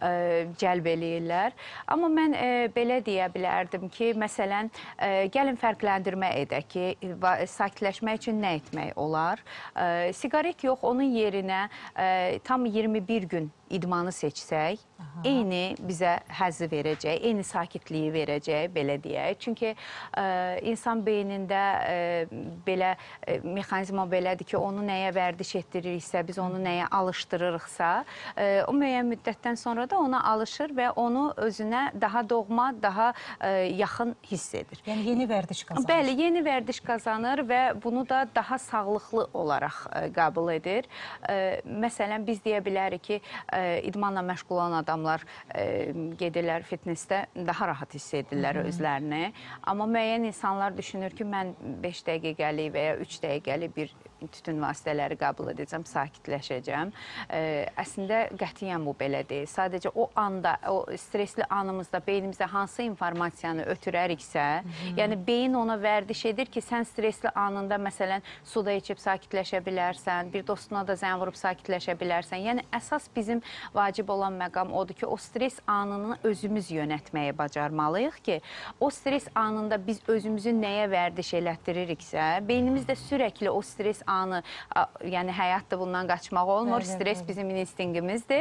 cəlb eləyirlər. Amma mən belə deyə bilərdim ki, məsələn, gəlin fərqləndirmə edək ki, sakitləşmək üçün nə etmək olar? Siqaret yox, onun yerinə tam 21 gün idmanı seçsək, eyni bizə həzzi verəcək, eyni sakitliyi verəcək, belə deyək. Çünki insan beynində belə mexanizma belədir ki, onu nəyə vərdiş etdiririksə, biz onu nəyə alışdırırıqsa, o müəyyən müddətdən sonra da ona alışır və onu özünə daha doğma, daha yaxın hiss edir. Yəni, yeni vərdiş qazanır. Bəli, yeni vərdiş qazanır və bunu da daha sağlıqlı olaraq qəbul edir. Məsələn, biz deyə bilərik ki, idmanla məşğul olan adamlar gedirlər fitnessdə, daha rahat hiss edirlər özlərini. Amma müəyyən insanlar düşünür ki, mən 5 dəqiqəlik və ya 3 dəqiqəlik bir tütün vasitələri qəbul edəcəm, sakitləşəcəm. Əslində, qətiyyən bu belə deyil. Sadəcə o anda, o stresli anımızda beynimizdə hansı informasiyanı ötürəriksə, yəni beyin ona vərdiş edir ki, sən stresli anında, məsələn, suda içib sakitləşə bilərsən, bir dostuna da zəng vurub sakitləşə bilərsən. Yəni, əsas bizim vacib olan məqam odur ki, o stres anını özümüz yönətməyə bacarmalıyıq ki, o stres anında biz özümüzü nəyə vərdiş elətdiririksə, beynimizdə sürəkli o stres anı, yəni həyat da bundan qaçmaq olmur, stres bizim instinqimizdir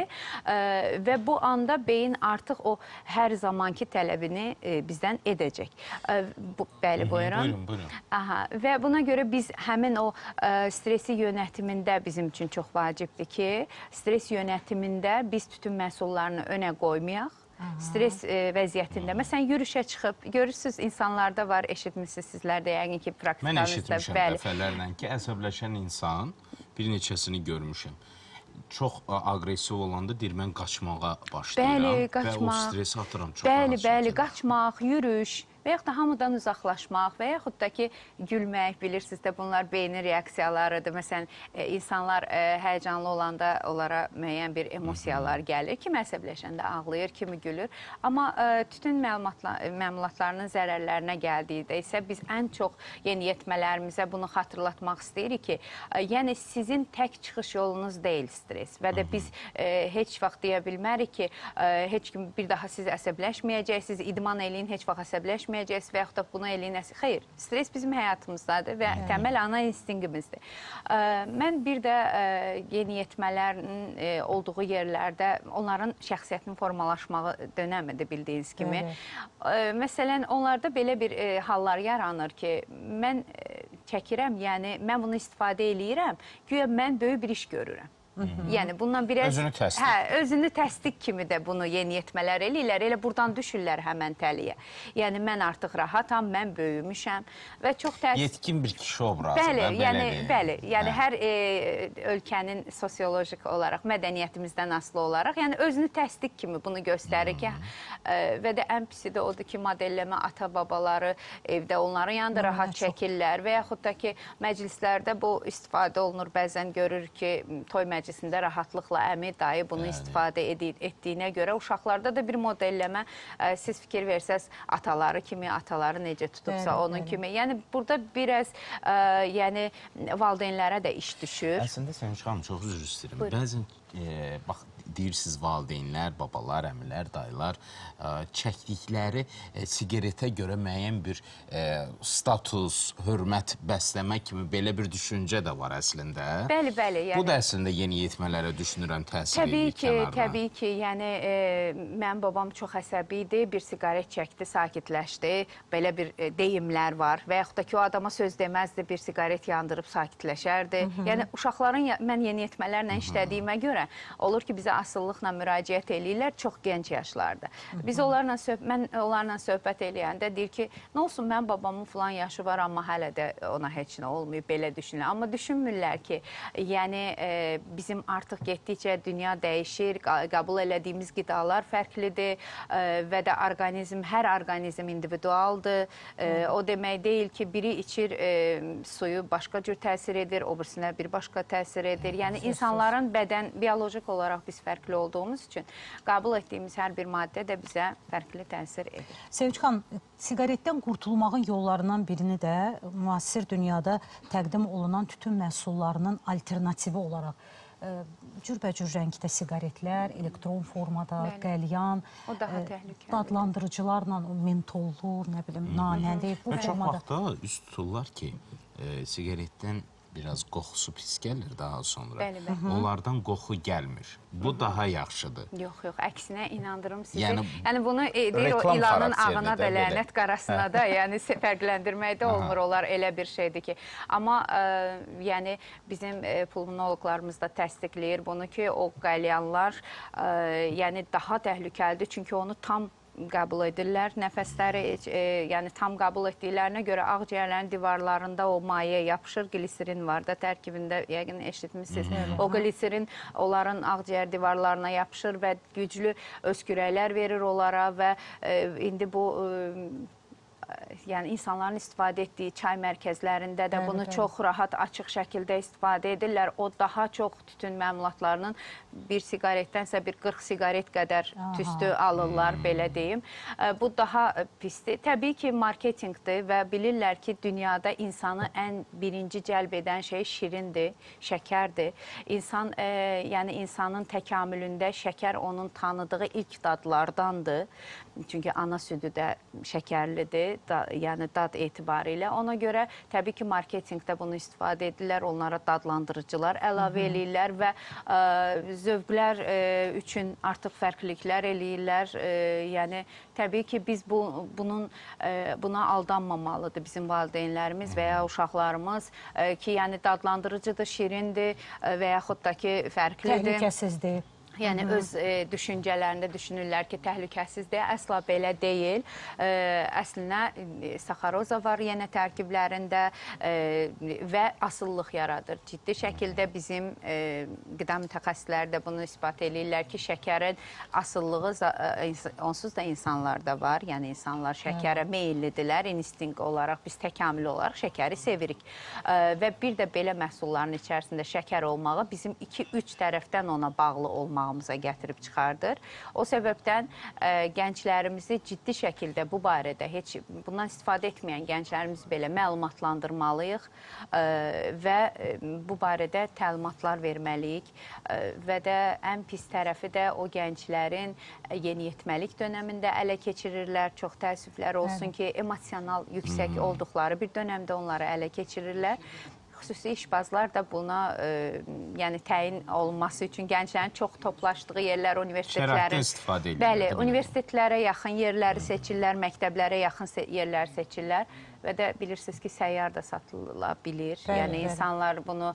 və bu anda beyin artıq o hər zamanki tələbini bizdən edəcək. Bəli, buyurun. Və buna görə biz həmin o stresi yönetimində bizim üçün çox vacibdir ki, stres yönetimində biz tütün məhsullarını önə qoymayaq. Stres vəziyyətində. Məsələn, yürüşə çıxıb, görürsünüz, insanlarda var, eşitmişsiniz sizlər də, yəqin ki, praktikanızda. Mən eşitmişəm dəfələrlə ki, əsəbləşən insan, bir neçəsini görmüşəm. çox aqressiv olanda deyir, mən qaçmağa başlayıram. Bəli, qaçmaq. Və o stresi atıram çox Bəli, qaçmaq, yürüyüş və yaxud da hamıdan uzaqlaşmaq və yaxud da ki, gülmək, bilirsiniz də bunlar beynin reaksiyalarıdır. Məsələn, insanlar həyəcanlı olanda onlara müəyyən bir emosiyalar gəlir. Kimi əsəbləşəndə ağlayır, kimi gülür. Amma tütün məmulatlarının zərərlərinə gəldikdə isə biz ən çox yeniyetmələrimizə bunu xatırlatmaq istəyirik ki, yəni sizin tək çıxış yolunuz deyil stres və də biz heç vaxt deyə bilmərik ki, heç kim bir daha siz əsəbləşməyəcəksiniz, idman eləyin, heç vaxt əsəbləşməyəcəksiniz və yaxud da bunu eləyin. Xeyr, stres bizim həyatımızdadır və təməl ana instinqimizdir. Mən bir də yeniyetmələrin olduğu yerlərdə onların şəxsiyyətinin formalaşmağı dönəmidir bildiyiniz kimi. Məsələn, onlarda belə bir hallar yaranır ki, mən çəkirəm, yəni mən bunu istifadə eləyirəm, güya mən böyük bir iş görürəm. Yəni bundan biraz özünü təsdiq kimi də bunu yeniyetmələr eləyirlər. Elə buradan düşürlər həmən təliyə. Yəni mən artıq rahatam, mən böyümüşəm və çox təsdiq. Yetkin bir kişi obrazı da belədir. Bəli, yəni hər ölkənin sosiolojik olaraq, mədəniyyətimizdən asılı olaraq, yəni özünü təsdiq kimi bunu göstərir ki, və də ən pisi də odur ki, modelləmə ata-babaları evdə onların yanında rahat çəkirlər və yaxud da ki, məclislərdə bu istifadə olunur. Bəzən görür ki, toy məclisində rahatlıqla əmi, dayı bunu istifadə etdiyinə görə uşaqlarda da bir modelləmə, siz fikir versəz ataları kimi, ataları necə tutubsa onun kimi. Yəni burada biraz valideynlərə də iş düşür. Əslində Səvinç xanım, çox üzr istəyirəm. Bəzən bax, deyirsiniz valideynlər, babalar, əmilər, dayılar çəkdikləri sigaretə görə müəyyən bir status, hörmət bəsləmək kimi belə bir düşüncə də var əslində. Bəli, bəli. Bu da əslində yeniyetmələrə düşünürəm təsir edir kənardan. Təbii ki, yəni mənim babam çox əsəbi idi, bir sigaret çəkdi, sakitləşdi. Belə bir deyimlər var və yaxud da ki, o adama söz deməzdi, bir sigaret yandırıb sakitləşərdi. Yəni uşaqların, mən yeniyetmələrlə işlədiyimə görə olur ki, bizə asıllıqla müraciət eləyirlər çox gənc yaşlarda. Biz mən onlarla söhbət eləyəndə deyir ki, nə olsun, mən babamın falan yaşı var, amma hələ də ona heç nə olmayıb, belə düşünürlər. Amma düşünmürlər ki, yəni bizim artıq getdikcə dünya dəyişir, qəbul elədiyimiz qidalar fərqlidir və də hər orqanizm individualdır. O demək deyil ki, biri içir suyu başqa cür təsir edir, o birisinə bir başqa təsir edir. Yəni insanların bədən, biolojik olaraq biz fərqli olduğumuz üçün qəbul etdiyimiz hər bir maddə də bizə fərqli təsir edir. Səvinç xanım, siqaretdən qurtulmağın yollarından birini də müasir dünyada təqdim olunan tütün məhsullarının alternativi olaraq cürbəcür rəngdə siqaretlər, elektron formada, qəlyan, dadlandırıcılarla, mentollu, nə bilim, nanəli, bu formada. Çox vaxtda üst tuturlar ki, siqaretdən biraz qoxusu pis gəlir daha sonra. Onlardan qoxu gəlmir. Bu daha yaxşıdır. Yox, əksinə inandırım sizi. Yəni bunu deyir o ilanın ağına da, lənət qarasına da, yəni fərqləndirməkdə olmur, onlar elə bir şeydir ki. Amma yəni bizim pulmonoloqlarımız da təsdiqləyir bunu ki, o qəlyanlar yəni daha təhlükəlidir, çünki onu tam qəbul edirlər. Nəfəsləri, yəni tam qəbul etdiklərinə görə ağciyərlərin divarlarında o maye yapışır. Gliserin var da tərkibində, yəqin eşitmişsiniz. O gliserin onların ağciyər divarlarına yapışır və güclü öskürəklər verir onlara və indi bu yəni insanların istifadə etdiyi çay mərkəzlərində də bunu çox rahat, açıq şəkildə istifadə edirlər. O daha çox tütün məmulatlarının bir siqaretdənsə bir 40 siqaret qədər tüstü alırlar, belə deyim. Bu daha pisdir. Təbii ki, marketinqdir və bilirlər ki, dünyada insanı ən birinci cəlb edən şey şirindir, şəkərdir. Yəni insanın təkamülündə şəkər onun tanıdığı ilk dadlardandır. Çünki ana südü də şəkərlidir, yəni dad etibarilə. Ona görə təbii ki, marketinqdə bunu istifadə edirlər, onlara dadlandırıcılar əlavə eləyirlər və zövqlər üçün artıq fərqliliklər eləyirlər. Yəni təbii ki, biz buna aldanmamalıdır bizim valideynlərimiz və ya uşaqlarımız ki, yəni dadlandırıcıdır, şirindir və yaxud da ki, fərqlidir. Təhlükəsizdir. Yəni öz düşüncələrində düşünürlər ki, təhlükəsizdir. Əsla belə deyil. Əslində saxaroza var yenə tərkiblərində və asıllıq yaradır. Ciddi şəkildə bizim qida mütəxəssisləri də bunu isbat edirlər ki, şəkərin asıllığı onsuz da insanlarda var. Yəni insanlar şəkərə meyillidirlər. İnstinkt olaraq biz təkamül olaraq şəkəri sevirik. Və bir də belə məhsulların içərisində şəkər olmağı bizim 2-3 tərəfdən ona bağlı olmağımıza gətirib çıxardır. O səbəbdən gənclərimizi ciddi şəkildə bu barədə heç bundan istifadə etməyən gənclərimizi belə məlumatlandırmalıyıq və bu barədə təlimatlar verməliyik və də ən pis tərəfi də o gənclərin yeniyetməlik dönəmində ələ keçirirlər. Çox təəssüflər olsun ki, emosional yüksək olduqları bir dönəmdə onları ələ keçirirlər. Xüsusi işbazlar da buna yəni təyin olunması üçün gənclərin çox toplaşdığı yerlər, universitetlərin... Şəraitdən istifadə edirlər. Bəli, universitetlərə yaxın yerləri seçirlər, məktəblərə yaxın yerləri seçirlər və də bilirsiniz ki, səyyar da satıla bilir. Yəni insanlar bunu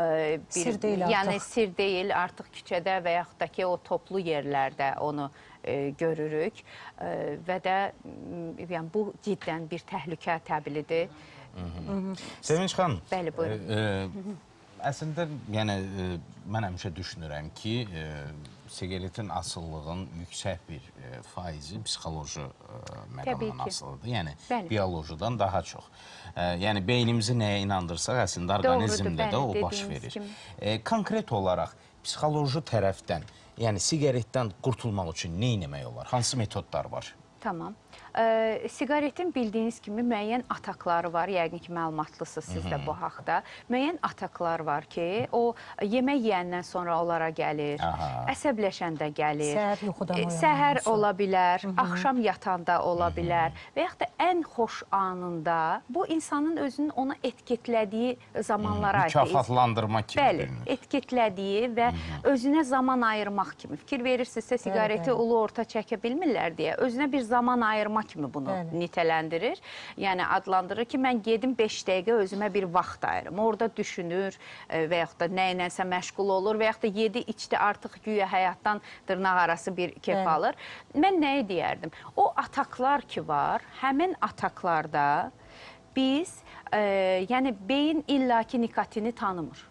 sir deyil, artıq küçədə və yaxud da ki, o toplu yerlərdə onu görürük və də bu ciddən bir təhlükə təbilidir. Sevinç xanım, bəli, buyurun. Əslində, yəni, mən həmişə düşünürəm ki, sigaretin asıllığın yüksək bir faizi psixoloji məqamdan asılıdır. Yəni, biolojiyadan daha çox. Yəni, beynimizi nəyə inandırsaq, əslində orqanizmdə də o baş verir. Konkret olaraq, psixoloji tərəfdən, yəni sigaretdən qurtulmaq üçün nə etmək olar? Hansı metodlar var? Tamam. Sigaretin bildiyiniz kimi müəyyən atakları var. Yəqin ki, məlumatlısınız siz də bu haqda. Müəyyən ataklar var ki, o yemək yeyəndən sonra onlara gəlir, əsəbləşəndə gəlir, səhər yuxudan oyanır, səhər ola bilər, axşam yatanda ola bilər və yaxud da ən xoş anında bu insanın özünün ona etiketlədiyi zamanlara aid. Mükafatlandırma kimi. Bəli, etiketlədiyi və özünə zaman ayırmaq kimi. Fikir verirsinizsə, sigareti ulu orta çəkə bilmirlər deyə özünə bir zaman ayırmaq kimi bunu nitələndirir. Yəni, adlandırır ki, mən gedim 5 dəqiqə özümə bir vaxt ayırım. Orada düşünür və yaxud da nəyinəsə məşğul olur və yaxud da yedi içdi artıq güya həyatdan dırnaq arası bir keyf alır. Mən nəyi deyərdim? O ataklar ki var, həmin ataklarda biz, yəni beyin illaki nikotini tanımır.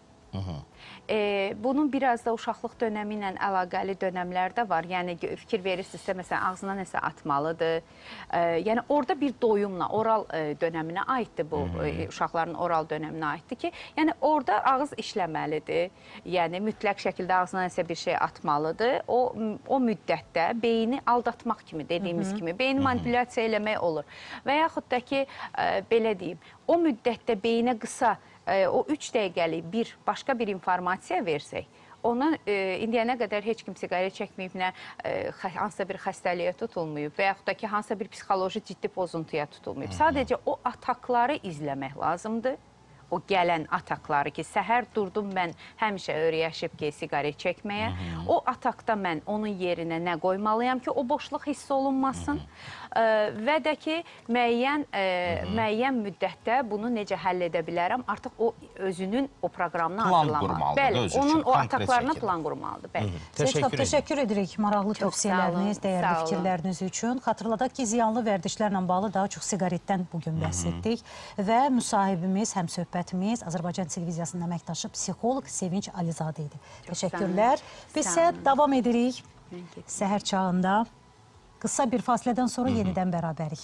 Bunun biraz da uşaqlıq dönəmi ilə əlaqəli dönəmlər də var. Yəni, fikir verirsinizsə, məsələn, ağzına nəsə atmalıdır. Yəni, orada bir doyumla, oral dönəminə aiddir bu, uşaqların oral dönəminə aiddir ki, yəni, orada ağız işləməlidir. Yəni, mütləq şəkildə ağzına nəsə bir şey atmalıdır. O müddətdə beyni aldatmaq kimi, dediyimiz kimi, beyni manipulyasiya eləmək olur. Və yaxud da ki, belə deyim, o müddətdə beyinə qısa o 3 dəqiqəlik başqa bir informasiya versək, ona indiyənə qədər heç kim siqaret çəkməyib, hansısa bir xəstəliyə tutulmayıb və yaxud da ki, hansısa bir psixoloji ciddi pozuntuya tutulmayıb. Sadəcə o atakları izləmək lazımdır. O gələn atakları ki, səhər durdum mən həmişə öyrəşib ki, siqaret çəkməyə. O atakda mən onun yerinə nə qoymalıyam ki, o boşluq hiss olunmasın və də ki, müəyyən müddətdə bunu necə həll edə bilərəm, artıq o özünün o proqramını hazırlamalı. Bəli, onun o ataklarına plan qurmalıdır. Təşəkkür edirik maraqlı tövsiyələriniz, dəyərli fikirləriniz üçün. Xatırladaq ki, ziyanlı vərdişlərlə bağlı daha çox siqaretdən bugün bəhs etdik və müsahibimiz, həmsöhbətimiz Azərbaycan televiziyasının əməkdaşı psixoloq Sevinç Alizadə idi. Təşəkkürlər. Biz isə davam edirik səhər çağında. Qısa bir fasilədən sonra yenidən bərabərik.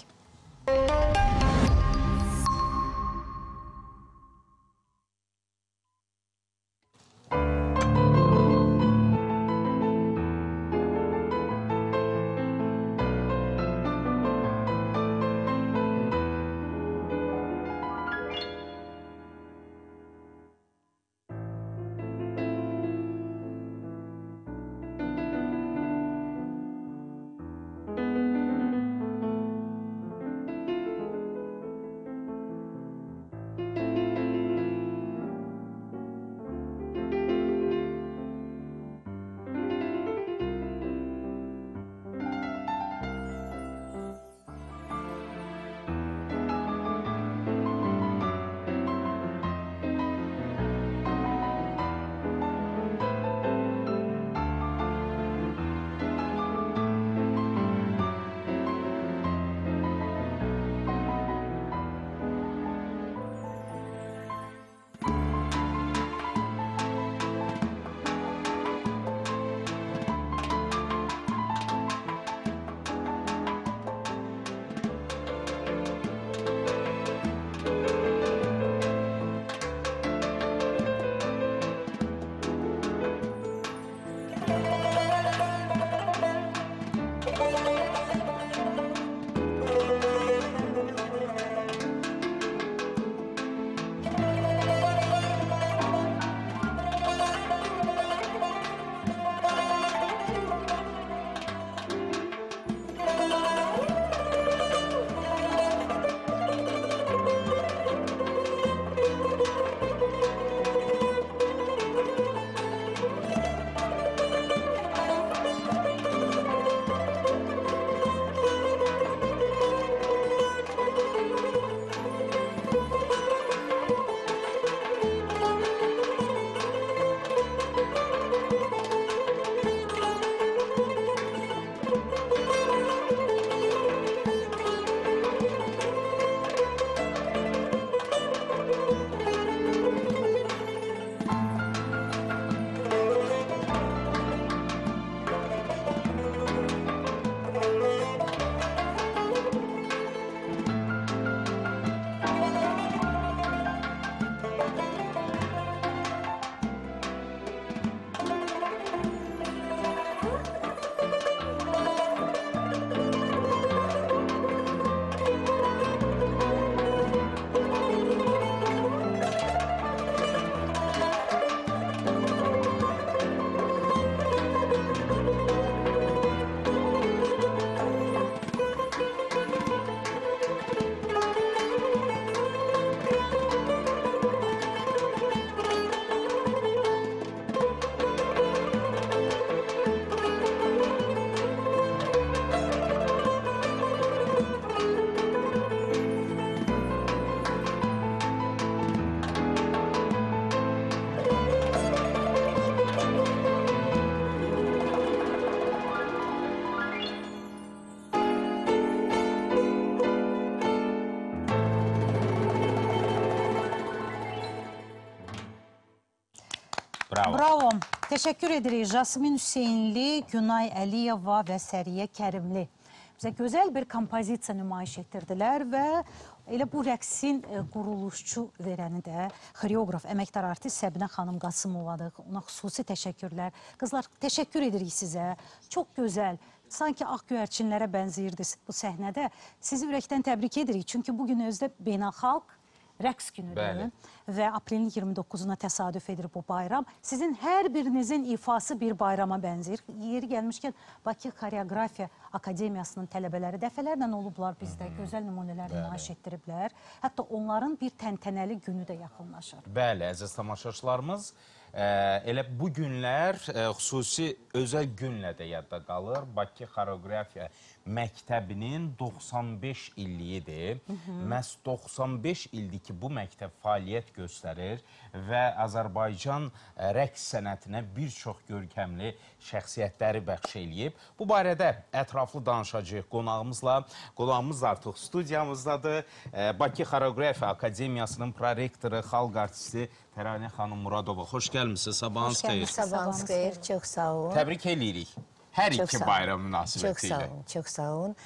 Təşəkkür edirik Jasmin Hüseynli, Günay Əliyeva və Səriyə Kərimli. Bizə gözəl bir kompozisiya nümayiş etdirdilər və elə bu rəqsin quruluşçu verəni də xoreoqraf, əməkdar artist Səbinə xanım Qasımovadır. Ona xüsusi təşəkkürlər. Qızlar, təşəkkür edirik sizə. Çox gözəl, sanki ağ göyərçinlərə bənziyirdiniz bu səhnədə. Sizi ürəkdən təbrik edirik. Çünki bugün özdə beynəlxalq rəqs günüdür və aprelin 29-una təsadüf edir bu bayram. Sizin hər birinizin ifası bir bayrama bənzəyir. Yeri gəlmişkən Bakı Xoreografiya Akademiyasının tələbələri dəfələrlə olublar bizdə, gözəl nümunələr nümayiş etdiriblər. Hətta onların bir təntənəli günü də yaxınlaşır. Bəli, əziz tamaşaçılarımız, elə bu günlər xüsusi özəl günlə də yadda qalır. Bakı Xoreografiya Məktəbinin 95 illiyidir. Məhz 95 ildir ki, bu məktəb fəaliyyət göstərir və Azərbaycan rəqs sənətinə bir çox görkəmli şəxsiyyətləri bəxş eləyib. Bu barədə ətraflı danışacağıq qonağımızla. Qonağımız artıq studiyamızdadır. Bakı Xoreografiya Akademiyasının prorektoru, xalq artisti Təranə xanım Muradova. Xoş gəlmişsiniz, sabahınız xeyir. Sabahınız xeyir, çox sağ olun. Təbrik eləyirik. Hər iki bayram münasibəti ilə. Çox sağ olun.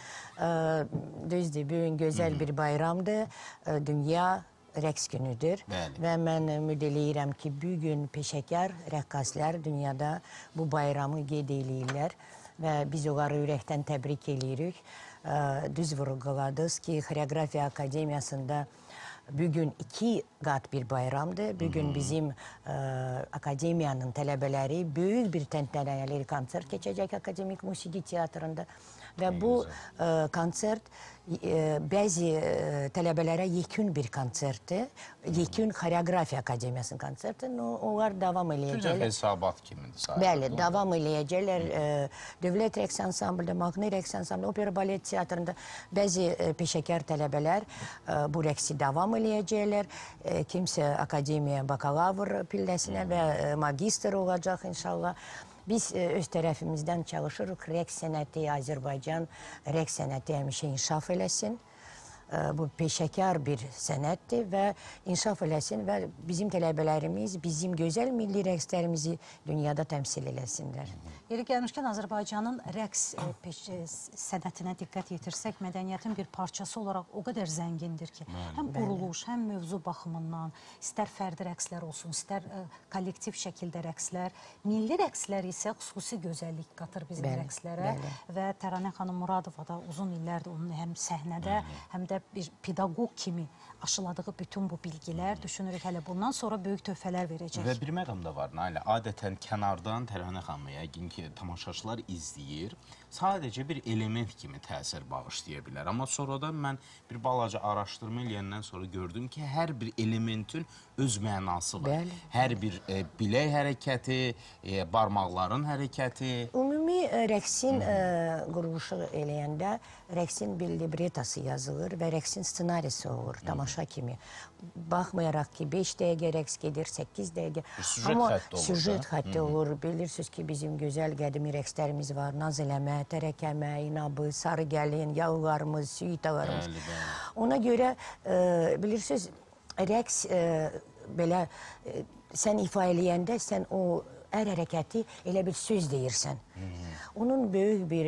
Düzdür, bugün gözəl bir bayramdır. Dünya rəqs günüdür. Və mən ümid eləyirəm ki, bugün peşəkar rəqqaslar dünyada bu bayramı qeyd eləyirlər. Və biz onları ürəkdən təbrik eləyirik. Düz vurğuladınız ki, Xoreografiya Akademiyasında bugün 2 qat bir bayramdır. Bugün bizim akademiyanın tələbələri böyük bir təntənəli konsert keçəcək Akademik Musiqi Teatrında. Və bu konsert bəzi tələbələrə yekun bir konsertdir. Yekun Xoreografiya Akademiyasının konserti. Onlar davam eləyəcəklər. Güzel hesabat kimidir. Bəli, davam eləyəcəklər. Dövlət rəqs ansamblında, Mahnı rəqs ansamblında, Opera Balet Teatrında bəzi peşəkar tələbələr bu rəqsi davam eləyəcəklər. Kimsə akademiya bakalavr pilləsinə və magistr olacaq inşallah. Biz öz tərəfimizdən çalışırıq, rəqs sənəti, Azərbaycan rəqs sənəti həmişə inkişaf eləsin. Bu peşəkar bir sənətdir və inkişaf eləsin və bizim tələbələrimiz, bizim gözəl milli rəqslərimizi dünyada təmsil eləsinlər. Yeri gəlmişkən Azərbaycanın rəqs sənətinə diqqət yetirsək, mədəniyyətin bir parçası olaraq o qədər zəngindir ki, həm quruluş, həm mövzu baxımından, istər fərdi rəqslər olsun, istər kollektiv şəkildə rəqslər, milli rəqslər isə xüsusi gözəllik qatır bizim rəqslərə və Təranə xanım Muradova da uzun illərdir onun həm səhnədə, həm də bir pedaqoq kimi aşıladığı bütün bu bilgilər, düşünürük hələ bundan sonra böyük töhfələr verəcək. Və bir məqam da var, Nailə, adətən kənardan Təranə xanımı yəqin ki, tamaşaçılar izləyir, sadəcə bir element kimi təsir bağışlaya bilər. Amma sonradan mən bir balaca araşdırma eləyəndən sonra gördüm ki, hər bir elementin öz mənası var. Hər bir bilək hərəkəti, barmaqların hərəkəti. Ümumi rəqsin quruluşu eləyəndə rəqsin bir libretası yazılır və rəqsin ssenarisi olur, tamaşa kimi. Baxmayaraq ki, 5 dəqiqə rəqs gedir, 8 dəqiqə. Amma süjet xətti olur. Bilirsiniz ki, bizim gözəl qədimi rəqslərimiz var. Naz eləmə, tərəkəmə, inabı, sarı gəlin, yağlarımız, süitalarımız. Ona görə, bilirsiniz, rəqs belə sən ifa eləyəndə sən o hər hərəkəti elə bir söz deyirsən. Onun böyük bir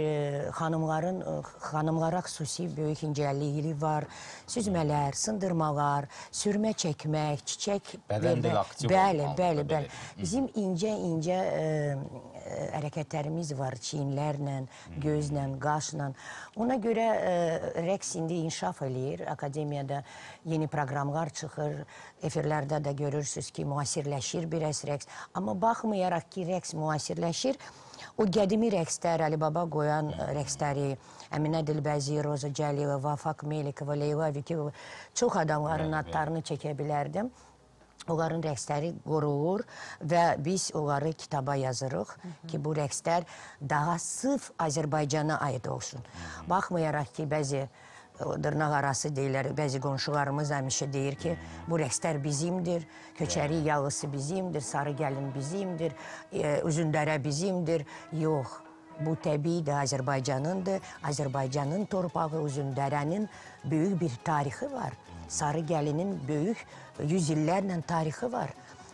xanımlara xüsusi böyük incəliyi var. Süzmələr, sındırmalar, sürmə çəkmək, çiçək vermək. Bəli. Bizim incə hərəkətlərimiz var çiyinlərlə, gözlə, qaşla. Ona görə rəqs indi inkişaf eləyir. Akademiyada yeni proqramlar çıxır. Efirlərdə də görürsünüz ki, müasirləşir biraz rəqs. Amma baxmayaraq ki, rəqs müasirləşir, o qədimi rəqslər, Əli Baba qoyan rəqsləri, Əminə Dilbəzi, Roza Cəliyeva, Vafaq Melikova, Leyla Vikilova, çox adamların adlarını çəkə bilərdim. Onların rəqsləri qorulur və biz onları kitaba yazırıq ki, bu rəqslər daha sırf Azərbaycana aid olsun. Baxmayaraq ki, bəzi dırnaq arası deyirlər, bəzi qonşularımız həmişə deyir ki, bu rəqslər bizimdir, köçəri yağısı bizimdir, sarı gəlin bizimdir, Uzundərə bizimdir. Yox, bu təbii də Azərbaycanındır. Azərbaycanın torpağı, Uzundərənin böyük bir tarixi var. Sarı gəlinin böyük 100 illərlə tarixi var.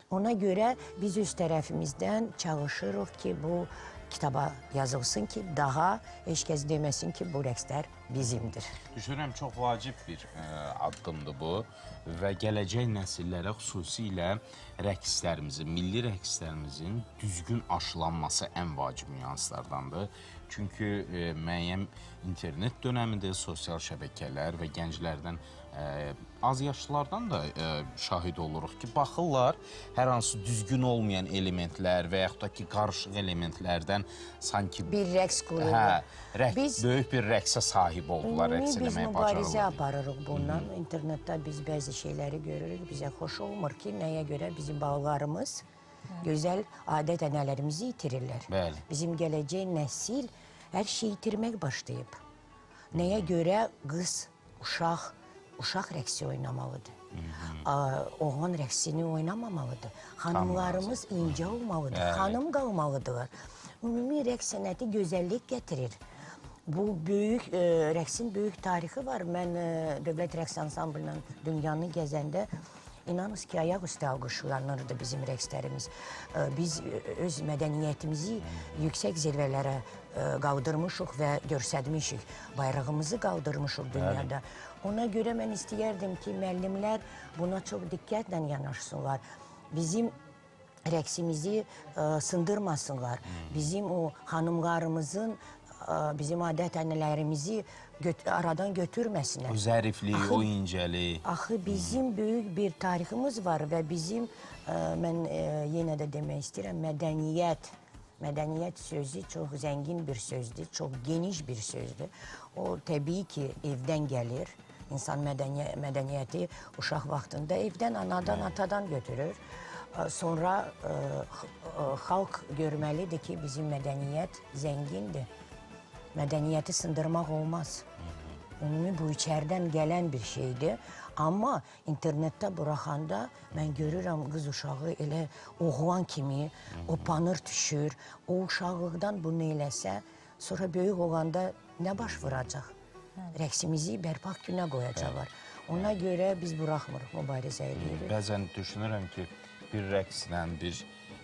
Ona görə biz öz tərəfimizdən çalışırıq ki, bu kitaba yazılsın ki, daha heç kəs deməsin ki, bu rəqslər bizimdir. Düşünürəm, çox vacib bir addımdır bu və gələcək nəsillərə xüsusilə rəqslərimizin, milli rəqslərimizin düzgün aşılanması ən vacib nüanslardandır. Çünki müəyyən internet dönəmidir, sosial şəbəkələr və gənclərdən az yaşlılardan da şahid oluruq ki, baxırlar hər hansı düzgün olmayan elementlər və yaxud da ki, qarışıq elementlərdən sanki bir rəqs qururlar. Böyük bir rəqsə sahib oldular, rəqs eləməyə bacarırlar. Biz mübarizə aparırıq bundan. İnternetdə biz bəzi şeyləri görürük, bizə xoş olmur ki, nəyə görə bizim bağlarımız gözəl adət-ənənələrimizi itirirlər. Bizim gələcək nəsil hər şeyi itirmək başlayıb. Nəyə görə qız, uşaq rəqsi oynamalıdır. Oğlan rəqsini oynamamalıdır. Xanımlarımız incə olmalıdır, xanım qalmalıdırlar. Ümumi rəqs sənəti gözəllik gətirir. Bu rəqsin böyük tarixi var. Mən Dövlət Rəqs Ansamblının dünyanı gəzəndə İnanız ki, ayaq üstə alqışlanırdı bizim rəqslərimiz. Biz öz mədəniyyətimizi yüksək zirvələrə qaldırmışıq və göstərmişik. Bayrağımızı qaldırmışıq dünyada. Ona görə mən istəyərdim ki, müəllimlər buna çox diqqətlə yanaşsınlar. Bizim rəqsimizi sındırmasınlar. Bizim o xanımlarımızın, bizim adət-ənənələrimizi aradan götürməsinlər. O zəriflik, o incəlik. Axı bizim böyük bir tariximiz var və bizim, mən yenə də demək istəyirəm, mədəniyyət sözü çox zəngin bir sözdür, çox geniş bir sözdür. O, təbii ki, evdən gəlir. İnsan mədəniyyəti uşaq vaxtında evdən, anadan, atadan götürür. Sonra xalq görməlidir ki, bizim mədəniyyət zəngindir. Mədəniyyəti sındırmaq olmaz. Ümumi bu içərdən gələn bir şeydir. Amma internetdə buraxanda mən görürəm qız uşağı elə oğlan kimi upanır, düşür. O uşaqlıqdan bunu eləsə, sonra böyük olanda nə baş vuracaq? Rəqsimizi bərbat günə qoyacaqlar. Ona görə biz buraxmırıq, mübarizə edirik. Bəzən düşünürəm ki, bir rəqslə, bir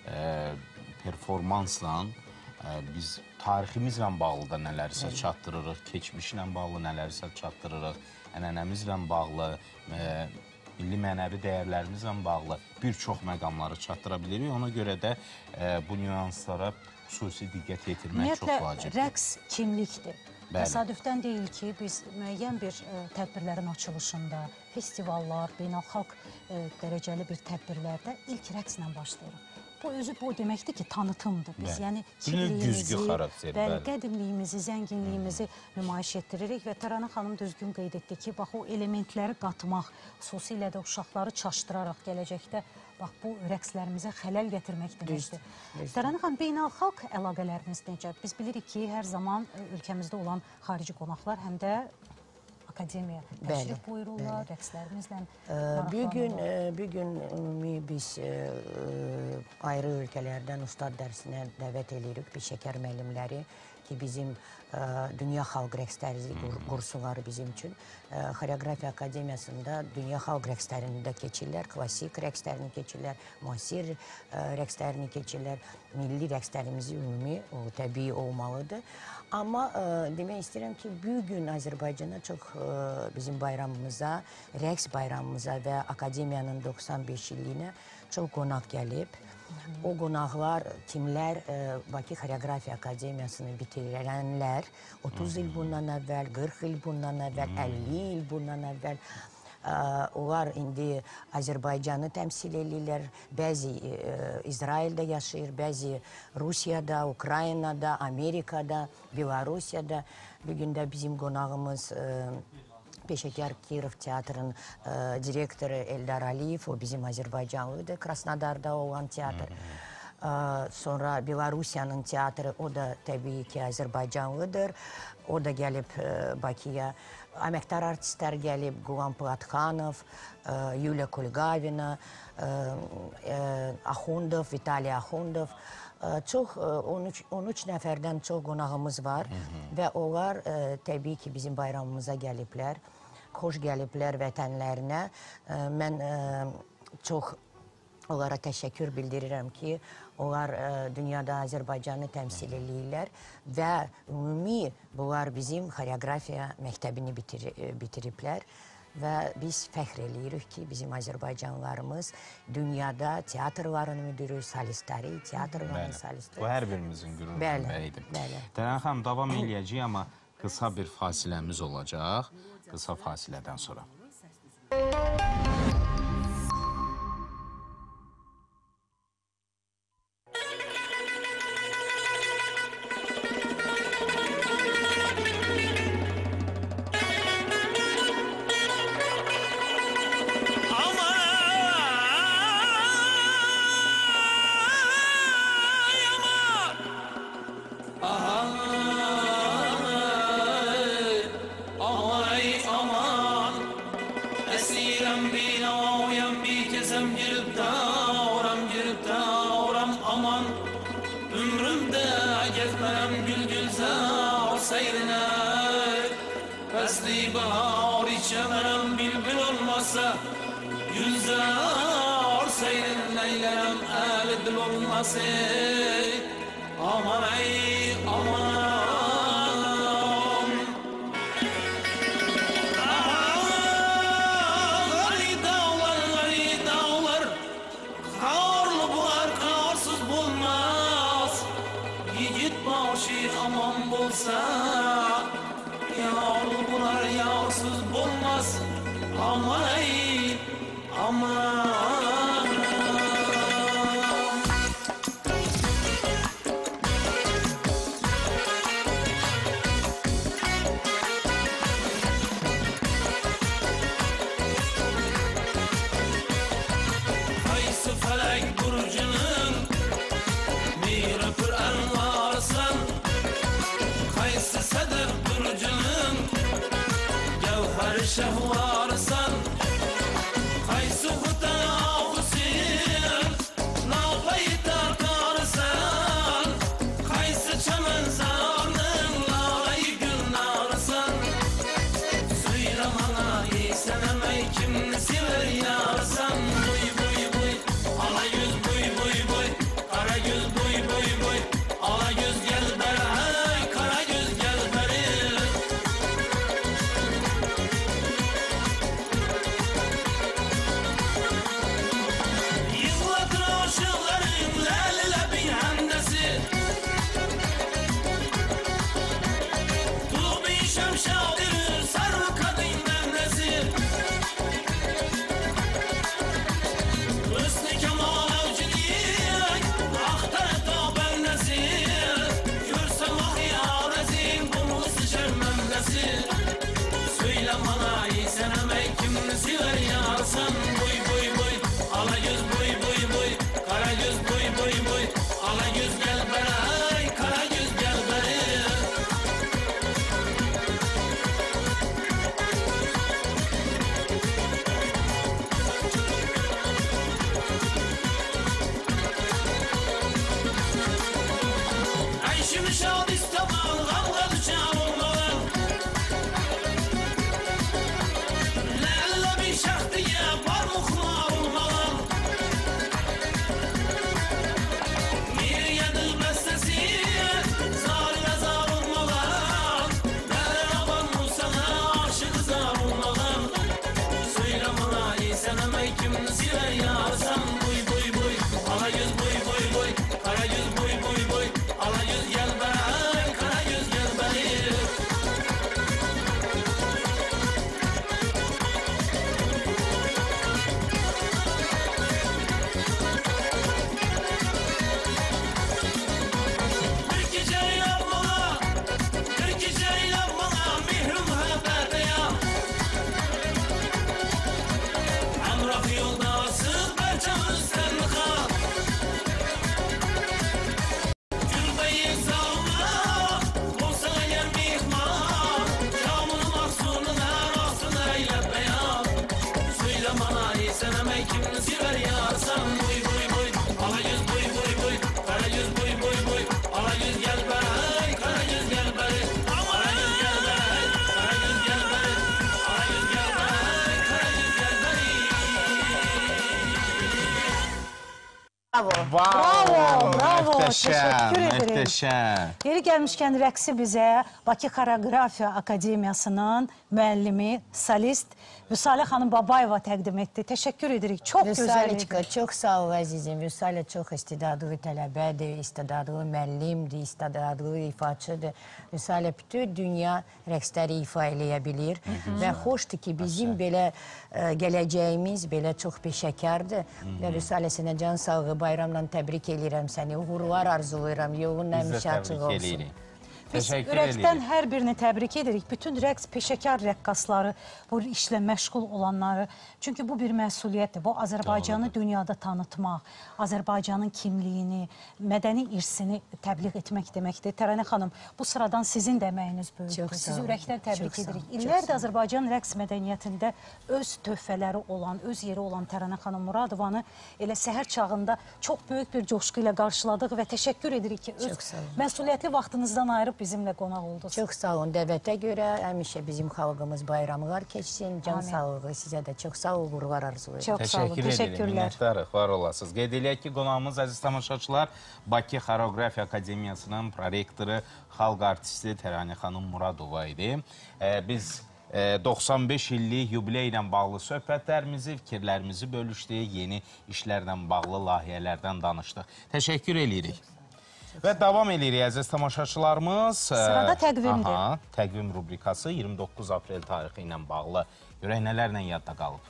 performansla biz tariximizlə bağlı da nələrsə çatdırırıq, keçmişlə bağlı nələrsə çatdırırıq, ənənəmizlə bağlı, milli mənəvi dəyərlərimizlə bağlı bir çox məqamları çatdıra bilirik. Ona görə də bu nüanslara xüsusi diqqət yetirmək çox vacibdir. Rəqs kimlikdir. Təsadüfdən deyil ki, biz müəyyən bir tədbirlərin açılışında, festivallar, beynəlxalq dərəcəli bir tədbirlərdə ilk rəqslə başlayırıq. Bu özü bu deməkdir ki, tanıtımdır. Biz yəni kimliyimizi, qədimliyimizi, zənginliyimizi nümayiş etdiririk və Tərana xanım düzgün qeyd etdi ki, bax o elementləri qatmaq, xüsusilə də uşaqları çaşdıraraq gələcəkdə bax bu rəqslərimizə xələl gətirmək deməkdir. Tərana xanım, beynəlxalq əlaqələriniz necə? Biz bilirik ki, hər zaman ölkəmizdə olan xarici qonaqlar həm də akademiya təşrif buyururlar, rəqslərimizlə maraqlanırlar. Bugün biz ayrı ölkələrdən ustad dərsinə dəvət edirik, bir şəkər müəllimləri ki, bizim Dünya Xalq Rəqsləri kursuları bizim üçün. Xoreografiya Akademiyasında Dünya Xalq Rəqslərini də keçirlər, klassik rəqslərini keçirlər, müasir rəqslərini keçirlər. Milli rəqslərimizi ümumi, o təbii olmalıdır. Amma demək istəyirəm ki, bugün Azərbaycana çox bizim bayramımıza, rəqs bayramımıza və Akademiyanın 95 illiyinə çox qonaq gəlib. O qonaqlar kimlər? Bakı Xoreografiya Akademiyasını bitirənlər 30 il bundan əvvəl, 40 il bundan əvvəl, 50 il bundan əvvəl. Onlar indi Azərbaycanı təmsil edirlər. Bəzi İsraildə yaşayır, bəzi Rusiyada, Ukraynada, Amerikada, Belarusiyada. Bugün də bizim qonağımız Peşəkar Kirov Teatrın direktoru Eldar Aliyev, o bizim Azərbaycanlıdır, Krasnodarda olan teatr. Sonra Belarusiyanın teatrı, o da təbii ki Azərbaycanlıdır. O da gəlib Bakıya. Əməkdar artistlər gəlib, Qulam Platxanov, Yuliya Kulgavina, Axundov, Vitaliy Axundov. Çox 13 nəfərdən çox qonağımız var və onlar təbii ki bizim bayramımıza gəliblər. Xoş gəliblər vətənlərinə. Mən çox Onlara təşəkkür bildirirəm ki, onlar dünyada Azərbaycanı təmsil edirlər və ümumi bunlar bizim xoreografiya məktəbini bitiriblər və biz fəxr eləyirik ki, bizim Azərbaycanlarımız dünyada teatrların müdürü, solistləri, teatrların solistləri. Bu hər birimizin qürur mənbəyidir. Dələn xanım, davam eləyəcəyik, amma qısa bir fasiləmiz olacaq. Qısa fasilədən sonra. Bravo, bravo. Mühteşem, Teşekkür ederim. mühteşem. Yeri gəlmişkən rəqsi bizə Bakı Xoreografiya Akademiyasının müəllimi, solist Vüsalə xanım Babayeva təqdim etdi. Təşəkkür edirik. Çok gözəl idi. Çok sağ ol əzizim. Vüsalə çox istedadlı tələbədir, istedadlı müəllimdir, istedadlı ifaçıdır. Vüsalə bütün dünya rəqsləri ifa eləyə bilir və xoşdur ki, bizim belə gələcəyimiz belə çox peşəkardır. Və Vüsalə sənə can sağlığı, bayramla təbrik edirəm səni, uğurlar arzulayıram, yolun həmişə açıq olsun. Biz ürəkdən hər birini təbrik edirik. Bütün rəqs peşəkar rəqqasları, bu işlə məşğul olanları. Çünki bu bir məsuliyyətdir. Bu Azərbaycanı dünyada tanıtmaq, Azərbaycanın kimliyini, mədəni irsini təbliğ etmək deməkdir. Tərənə xanım, bu sıradan sizin də əməyiniz böyükdür. Sizi ürəkdən təbrik edirik. İllərdir Azərbaycan rəqs mədəniyyətində öz töhfələri olan, öz yeri olan Tərənə xanım Muradovanı elə səhər çağında çox böyük bir coşqu ilə qarşıladıq və təşəkkür edirik ki, öz məsuliyyətli vaxtınızdan ayırıb bizimlə qonaq oldunuz. Çox sağ olun. Dəvətə görə həmişə bizim xalqımız bayramlar keçsin. Can sağlığı sizə də çox sağ ol, uğurlar arzulayırım. Çox sağ olun. Təşəkkürlər. Minnətdarıq, var olasınız. Qeyd eləyək ki, qonağımız əziz tamaşaçılar Bakı Xoreografiya Akademiyasının prorektoru, xalq artisti Tərənə xanım Muradova idi. Biz 95 illik yubiley ilə bağlı söhbətlərimizi, fikirlərimizi bölüşdük, yeni işlərlə bağlı layihələrdən danışdıq. Təşəkkür edirik. Və davam edirik əziz tamaşaçılarımız. Sırada təqvimdir. Təqvim rubrikası 29 aprel tarixi ilə bağlı. Görək nələrlə yadda qalıb.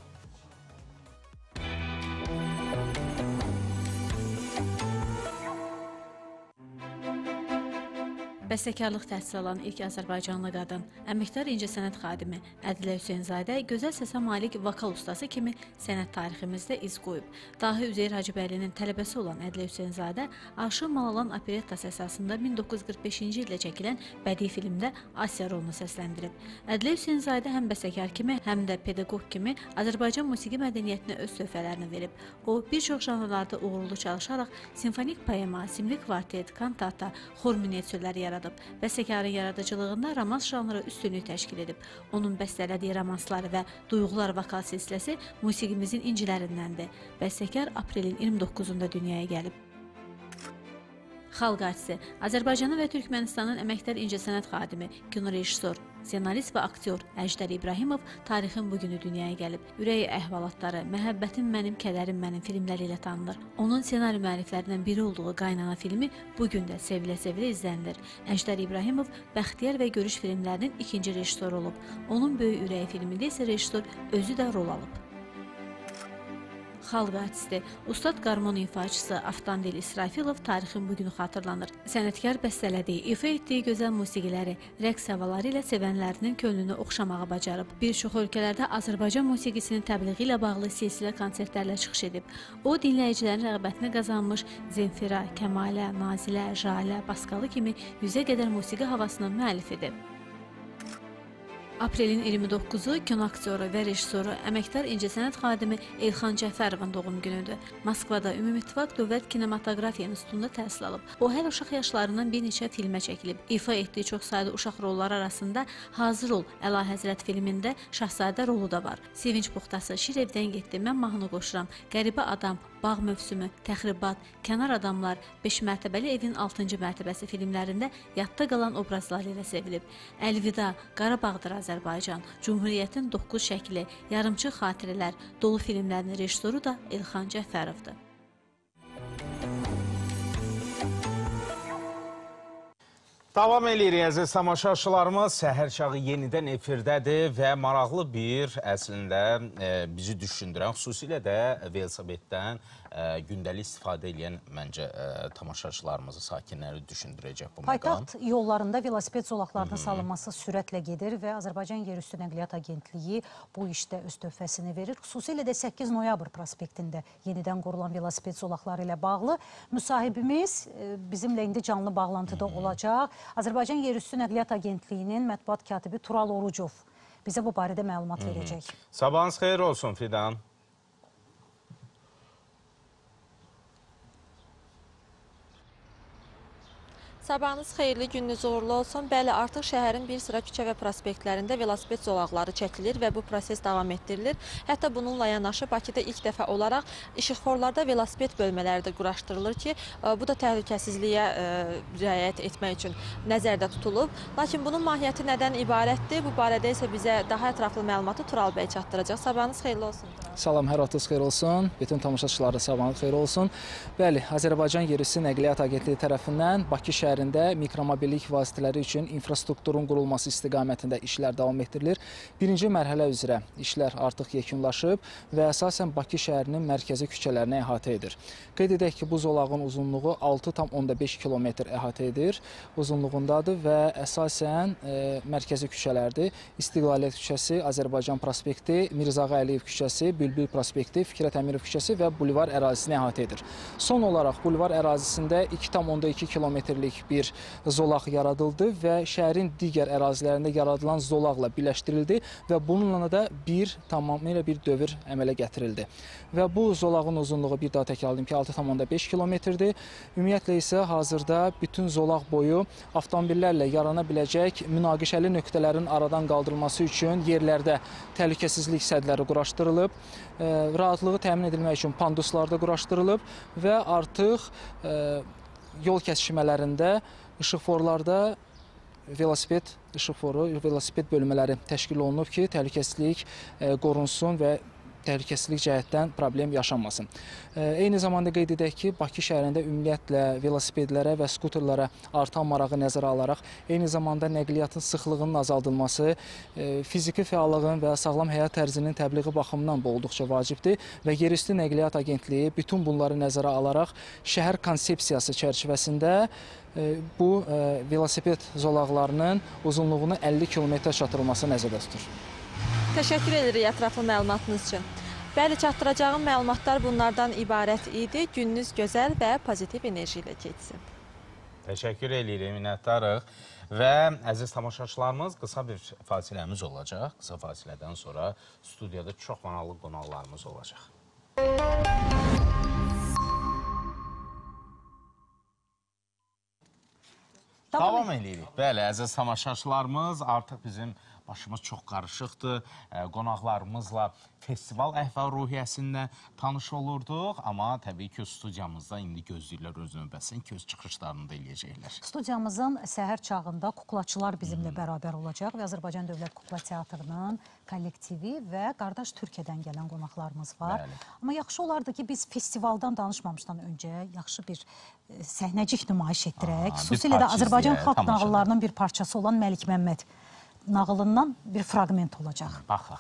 Bəstəkarlıq təhsil alan ilk Azərbaycanlı qadın, əməkdar incəsənət xadimi Ədilə Hüseynzadə gözəl səsə malik vokal ustası kimi sənət tariximizdə iz qoyub. Dahi Üzeyir Hacıbəylinin tələbəsi olan Ədilə Hüseynzadə Aşıq Malalan operettası əsasında 1945-ci ildə çəkilən bədii filmdə Asya rolunu səsləndirib. Ədilə Hüseynzadə həm bəstəkar kimi, həm də pedaqoq kimi Azərbaycan musiqi mədəniyyətinə öz töhfələrini verib. O, bir çox janrlarda uğurlu çalışaraq simfonik poema, simli kvartet, kantata, xor miniatürləri yaradıb. Bəstəkarın yaradıcılığında romans janrı üstünlük təşkil edib. Onun bəstələdiyi romanslar və duyğular vokal silsiləsi musiqimizin incilərindəndir. Bəstəkar aprelin 29-unda dünyaya gəlib. Xalq artisti, Azərbaycanın və Türkmənistanın əməkdar incəsənət xadimi, kino rejissor, ssenarist və aktyor Əjdər İbrahimov tarixin bugünü dünyaya gəlib. Ürəyi əhvalatları, Məhəbbətim mənim, Kədərim mənim filmləri ilə tanınır. Onun ssenari müəlliflərindən biri olduğu Qaynana filmi bugün də sevilə-sevilə izlənilir. Əjdər İbrahimov Bəxtiyar və Görüş filmlərinin ikinci rejissoru olub. Onun Böyük ürəyi filmində isə rejissor özü də rol alıb. Xalq artisti, ustad qarmon ifaçısı Aftandil İsrafilov tarixin bugünü xatırlanır. Sənətkar bəstələdiyi, ifa etdiyi gözəl musiqiləri, rəqs havaları ilə sevənlərinin könlünü oxşamağı bacarıb. Bir çox ölkələrdə Azərbaycan musiqisinin təbliği ilə bağlı silsilə konsertlərlə çıxış edib. O, dinləyicilərin rəğbətini qazanmış Zemfira, Kəmalə, Nazilə, Jalə, Baskalı kimi 100-ə qədər musiqi havasının müəllifidir. Aprelin 29-u kino aktyoru və rejissoru, əməkdar incəsənət xadimi Elxan Cəfərovun doğum günüdür. Moskvada Ümumİttifaq Dövlət Kinematografiya İnstitutunda təhsil alıb. O, hələ uşaq yaşlarından bir neçə filmə çəkilib. İfa etdiyi çox sayda uşaq rolları arasında Hazır ol, Əlahəzrət filmində Şahzadə rolu da var. Sevinç buxtası, Şir evdən getdi, Mən mahnı qoşuram, Qəribə adam, Bağ mövsümü, Təxribat, Kənar adamlar, 5 mərtəbəli evin 6-cı mərtəbəsi filmlərində yadda qalan obrazları ilə sevilib. Əlvida, Qarabağdır Azərbaycan, Cumhuriyyətin 9 şəkli, Yarımçıq xatirələr, Dolu filmlərinin rejissoru da Elxan Cəfərovdur. Davam eləyirik əziz tamaşaçılarımız. Səhər çağı yenidən efirdədir və maraqlı bir əslində bizi düşündürən, xüsusilə də velosipeddən gündəlik istifadə edən məncə tamaşaçılarımızı, sakinləri düşündürəcək bu məqam. Paytaxt yollarında velosiped zolaqlarının salınması sürətlə gedir və Azərbaycan Yerüstü Nəqliyyat Agentliyi bu işdə öz töhfəsini verir. Xüsusilə də 8 noyabr prospektində yenidən qurulan velosiped zolaqları ilə bağlı müsahibimiz bizimlə indi canlı bağlantıda olacaq. Azərbaycan Yerüstü Nəqliyyat Agentliyinin mətbuat katibi Tural Orucov bizə bu barədə məlumat verəcək. Sabahınız xeyir olsun Fidan. Sabahınız xeyirli, gününüz uğurlu olsun. Bəli, artıq şəhərin bir sıra küçə və prospektlərində velosiped zolaqları çəkilir və bu proses davam etdirilir. Hətta bununla yanaşı Bakıda ilk dəfə olaraq işıqforlarda velosiped bölmələri də quraşdırılır ki, bu da təhlükəsizliyə riayət etmək üçün nəzərdə tutulub. Lakin bunun mahiyyəti nədən ibarətdir? Bu barədə isə bizə daha ətraflı məlumatı Tural bəy çatdıracaq. Sabahınız xeyirli olsun. Salam, hər vaxtınız xeyir olsun. Bütün tamaşaçılara sabahınız xeyir olsun. Bəli, Azərbaycan Yerüstü Nəqliyyat Agentliyi tərəfindən Bakı şəhərində mikromobillik vasitələri üçün infrastrukturun qurulması istiqamətində işlər davam etdirilir. Birinci mərhələ üzrə işlər artıq yekunlaşıb və əsasən Bakı şəhərinin mərkəzi küçələrini əhatə edir. Qeyd edək ki, bu zolağın uzunluğu 6,5 km əhatə edir. Uzunluğundadır və əsasən mərkəzi küçələrdir. İstiqlaliyyət küçəsi, Azərbaycan prospekti, Mirzağa Əliyev küçəsi, Bülbül prospekti, Fikrət Əmirov küçəsi və bulvar ərazisini əhatə edir. Son olaraq bulvar ərazisində 2,2 kilometrlik bir zolaq yaradıldı və şəhərin digər ərazilərində yaradılan zolaqla birləşdirildi və bununla da tamamilə bir dövr əmələ gətirildi. Və bu zolağın uzunluğu, bir daha təkrarlayım ki, 6,5 kilometrdir. Ümumiyyətlə isə hazırda bütün zolaq boyu avtomobillərlə yarana biləcək münaqişəli nöqtələrin aradan qaldırılması üçün yerlərdə təhlükəsizlik sədləri quraşdırılıb. Rahatlığı təmin edilmək üçün panduslar da quraşdırılıb və artıq yol kəsişmələrində, işıqforlarda velosiped bölmələri təşkil olunub ki, təhlükəsizlik qorunsun və təhlükəsizlik cəhətdən problem yaşanmasın. Eyni zamanda qeyd edək ki, Bakı şəhərində ümumiyyətlə velosipedlərə və skuterlərə artan marağı nəzərə alaraq, eyni zamanda nəqliyyatın sıxlığının azaldılması, fiziki fəallığın və sağlam həyat tərzinin təbliği baxımından bu olduqca vacibdir və Yerüstü Nəqliyyat Agentliyi bütün bunları nəzərə alaraq şəhər konsepsiyası çərçivəsində bu velosiped zolaqlarının uzunluğunu 50 km çatdırılması nəzərdə tutur. Təşəkkür edirik ətraflı məlumatınız üçün. Bəli, çatdıracağım məlumatlar bunlardan ibarət idi. Gününüz gözəl və pozitiv enerji ilə keçsin. Təşəkkür edirik, minnətdarıq. Və əziz tamaşaçılarımız, qısa bir fasiləmiz olacaq. Qısa fasilədən sonra studiyada çox manalı qonaqlarımız olacaq. Davam edirik. Bəli, əziz tamaşaçılarımız, artıq bizim başımız çox qarışıqdır. Qonaqlarımızla festival əhval-ruhiyyəsində tanış olurduq. Amma təbii ki, studiyamızda indi gözləyirlər öz növbəsini, göz çıxışlarını da eləyəcəklər. Studiyamızın səhər çağında kuklaçılar bizimlə bərabər olacaq və Azərbaycan Dövlət Kukla Teatrının kollektivi və qardaş Türkiyədən gələn qonaqlarımız var. Amma yaxşı olardı ki, biz festivaldan danışmamışdan öncə yaxşı bir səhnəcik nümayiş etdirək. Xüsusilə də Azərbaycan xalq nağıllarının bir parçası olan Məlik Məmməd nağılından bir fraqment olacaq. Baxaq.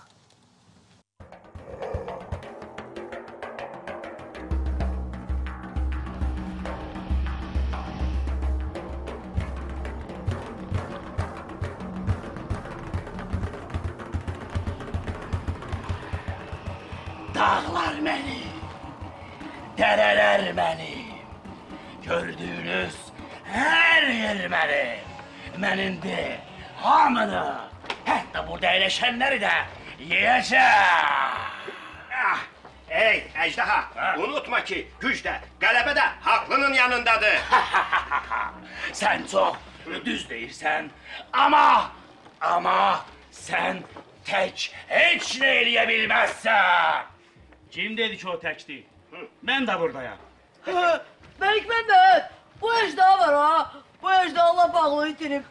Dağlar məni, dərələr məni, gördüyünüz hər yer mənim, mənimdir. Hamını, hətta burada əyləşənləri də yiyəcəm. Ey, əjdaha, unutma ki, güc də, qələbə də haqlının yanındadır. Sən çox düz deyirsən, amma sən tək heç nə eləyə bilməzsən. Kim dedi ki, o təkdir? Mən də buradayam. Məlik Məmməd, bu ejdaha var ha. Bu ejdaha bağlı itirib.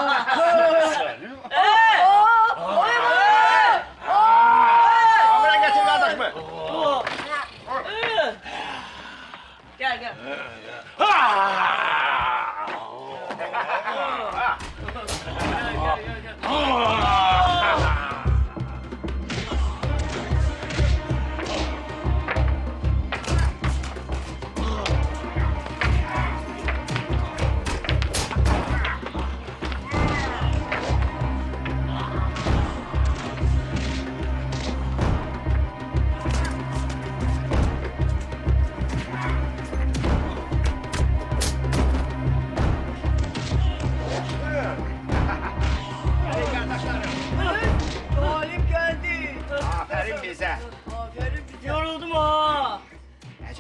Amına gətir qardaşımı. Gəl.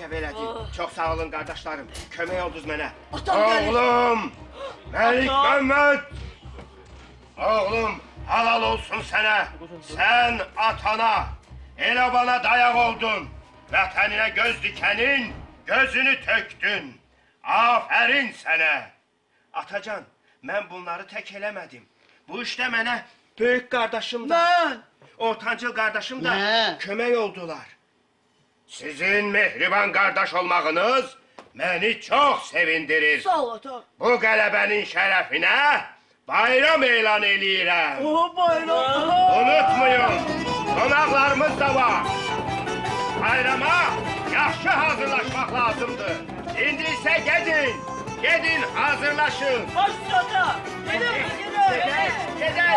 Necə belədir? Çox sağ olun qardaşlarım. Kömək oldunuz mənə. Atam gəlir. Oğlum! Məlik Məmməd! Oğlum, halal olsun sənə. Sən atana, elə bana dayaq oldun. Vətəninə göz dikənin, gözünü tökdün. Afərin sənə. Atacan, mən bunları tək eləmədim. Bu işdə mənə böyük qardaşım da, ortancıl qardaşım da kömək oldular. Sizin mehriban qardaş olmağınız məni çox sevindirir. Sağ ol atam. Bu qələbənin şərəfinə bayram elan eləyirəm. Bayram. Unutmayın, qonaqlarımız da var. Bayrama yaxşı hazırlaşmaq lazımdır. İndi isə gedin hazırlaşın. Baş üstə. Gedək.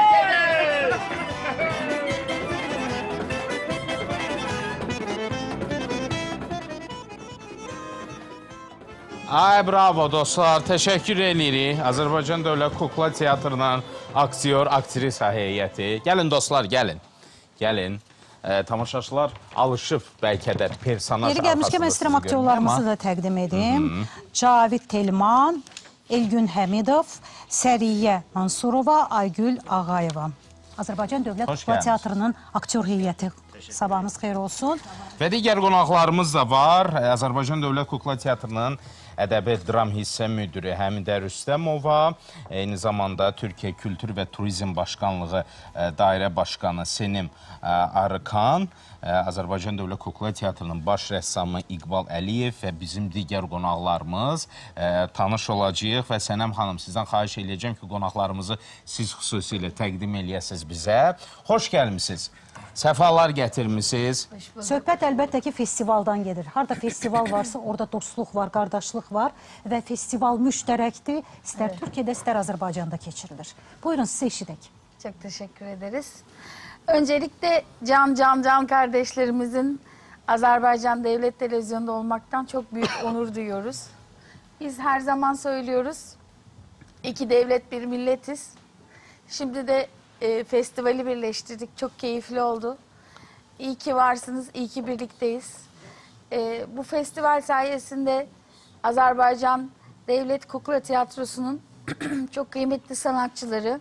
Ay bravo dostlar, təşəkkür edirik. Azərbaycan Dövlət Kukla Teatrının aktyor, aktrisa heyəti. Gəlin dostlar, gəlin. Tamaşaçılar alışıb bəlkə də personaj Yeri gəlmişkən mən istəyirəm aktyorlarımızı da təqdim edim. Cavid Telman, Elgün Həmidov, Səriyyə Mansurova, Aygül Ağayeva. Azərbaycan Dövlət Kukla Teatrının aktyor heyəti. Sabahınız xeyir olsun. Və digər qonaqlarımız da var. Azərbaycan Dövlət Kukla Teatrının ədəbi dram hissə müdürü Həmidə Rüstəmova, eyni zamanda Türkiyə Kültür və Turizm Başkanlığı Dairə Başqanı Senim Arıkan, Azərbaycan Dövlət Kukla Teatrının baş rəssamı İqbal Əliyev və bizim digər qonaqlarımız tanış olacağıq və Sənəm xanım, sizdən xahiş edəcəm ki, qonaqlarımızı siz xüsusilə təqdim eləyəsiniz bizə. Xoş gəlmişsiniz. Səfalar gətirmişsiniz. Söhbət əlbəttə ki, festivaldan gedir. Harada festival varsa, orada dostluq var, qardaşlıq var və festival müştərəkdir. İstər Türkiyədə, istər Azərbaycanda keçirilir. Buyurun, size eşidək. Çok teşekkür ederiz. Öncelikle can kardeşlerimizin Azerbaycan Devlet Televizyonu'nda olmaktan çok büyük onur duyuyoruz. Biz her zaman söylüyoruz, iki devlet bir milletiz. Şimdi de festivali birleştirdik. Çok keyifli oldu. İyi ki varsınız, iyi ki birlikteyiz. Bu festival sayesinde Azerbaycan Devlet Kukla Tiyatrosu'nun çok kıymetli sanatçıları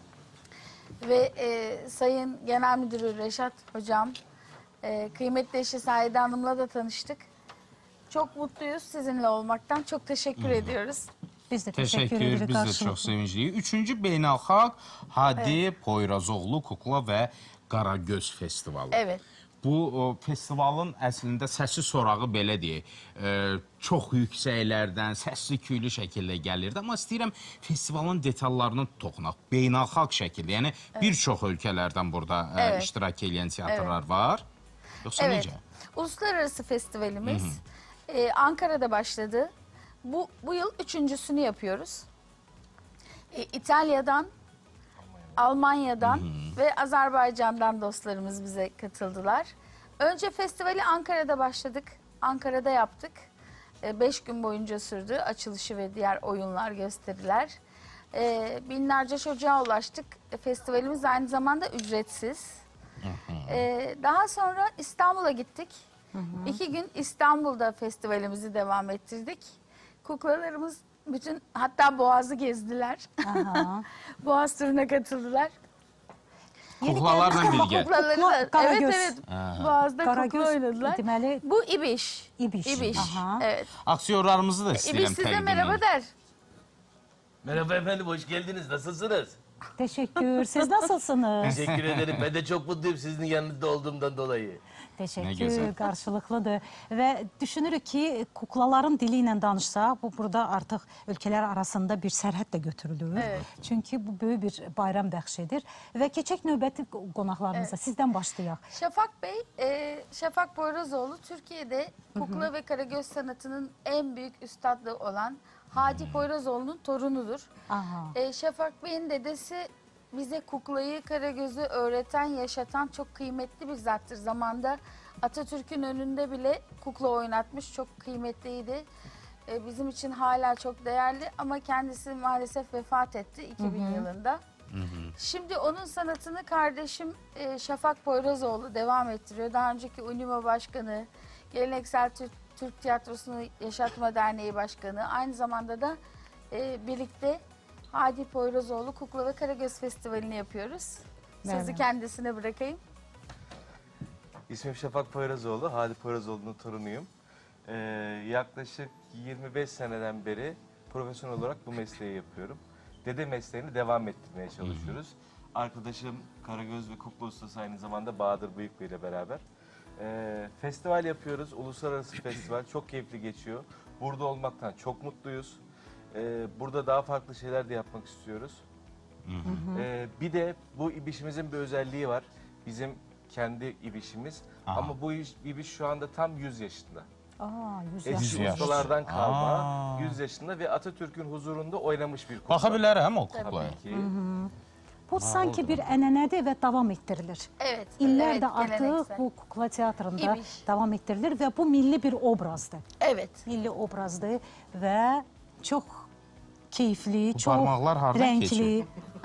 ve Sayın Genel Müdürü Reşat Hocam, kıymetli eşi Saide Hanım'la da tanıştık. Çok mutluyuz sizinle olmaktan. Çok teşekkür ediyoruz. Biz de teşekkür edirik. Biz də çox sevincliyik. Üçüncü beynəlxalq Hadi Poyrazoğlu Kukla və Qaragöz Festivalı. Evet. Bu festivalın əslində səsi sorağı belə deyək, çox yüksəklərdən, səsli küylü şəkildə gəlirdi. Amma istəyirəm festivalın detallarını toxunaq, beynəlxalq şəkildə. Yəni bir çox ölkələrdən burada iştirak edən teatrlar var. Yoxsa necə? Uluslararası festivalimiz Ankara'da başladı. Bu yıl üçüncüsünü yapıyoruz. İtalya'dan, Almanya'dan ve Azerbaycan'dan dostlarımız bize katıldılar. Önce festivali Ankara'da başladık. Ankara'da yaptık. 5 gün boyunca sürdü. Açılışı ve diğer oyunlar, gösteriler. Binlerce çocuğa ulaştık. Festivalimiz aynı zamanda ücretsiz. Daha sonra İstanbul'a gittik. 2 gün İstanbul'da festivalimizi devam ettirdik. Kuklalarımız hatta Boğaz'ı gezdiler. Boğaz turuna katıldılar. Kuklalarla birgə. Kuklaları da, evet. Boğaz'da kukla oynadılar. Bu İbiş. İbiş. Evet. Aktyorlarımızı da istəyirəm İbiş size merhaba der. Merhaba efendim, hoş geldiniz. Nasılsınız? Teşekkür. Siz nasılsınız? Teşekkür ederim. Ben de çok mutluyum sizin yanınızda olduğumdan dolayı. Teşekkür, qarşılıqlıdır. Və düşünürük ki, kuklaların dili ilə danışsaq, bu burada artıq ölkələr arasında bir sərhəd də götürülür. Çünki bu böyük bir bayram bəxş edir. Və keçək növbəti qonaqlarımıza, sizdən başlayaq. Şafak Bey, Şafak Poyrazoğlu Türkiye'de kukla ve karagöz sanatının en büyük üstadı olan Hadi Poyrazoğlu'nun torunudur. Şafak Bey'in dedesi bize kuklayı, karagözü öğreten, yaşatan çok kıymetli bir zattır. Zamanında Atatürk'ün önünde bile kukla oynatmış, çok kıymetliydi. Bizim için hala çok değerli ama kendisi maalesef vefat etti 2000 yılında. Şimdi onun sanatını kardeşim Şafak Poyrazoğlu devam ettiriyor. Daha önceki UNİMA Başkanı, geleneksel Türk Türk Tiyatrosu'nu Yaşatma Derneği Başkanı. Aynı zamanda da birlikte Hadi Poyrazoğlu Kukla ve Karagöz Festivali'ni yapıyoruz. Sözü Evet. kendisine bırakayım. İsmim Şafak Poyrazoğlu, Hadi Poyrazoğlu'nun torunuyum. Yaklaşık 25 seneden beri profesyonel olarak bu mesleği yapıyorum. Dede mesleğini devam ettirmeye çalışıyoruz. Arkadaşım Karagöz ve Kukla Ustası aynı zamanda Bahadır Bıyıklı ile beraber. Festival yapıyoruz, uluslararası festival. Çok keyifli geçiyor. Burada olmaktan çok mutluyuz. Burada daha farklı şeyler de yapmak istiyoruz. Bir de bu İbiş'imizin bir özelliği var. Bizim kendi İbiş'imiz. Ama bu İbiş şu anda tam 100 yaşında. Aa, 100 Eski yaşında. ustalardan kalma, 100 yaşında ve Atatürk'ün huzurunda oynamış bir kukla. Bakabilirim o kuklaya. Tabii ki. Bu sanki bir ənənədir və davam etdirilir. Evet. İllərdə evet, artıq geleneksel. bu kukla teatrında İbiş. davam etdirilir və bu milli bir obrazdır. Evet. Milli obrazdır və çox keyifli, Bu çox parmaqlar hardan renkli. keçir?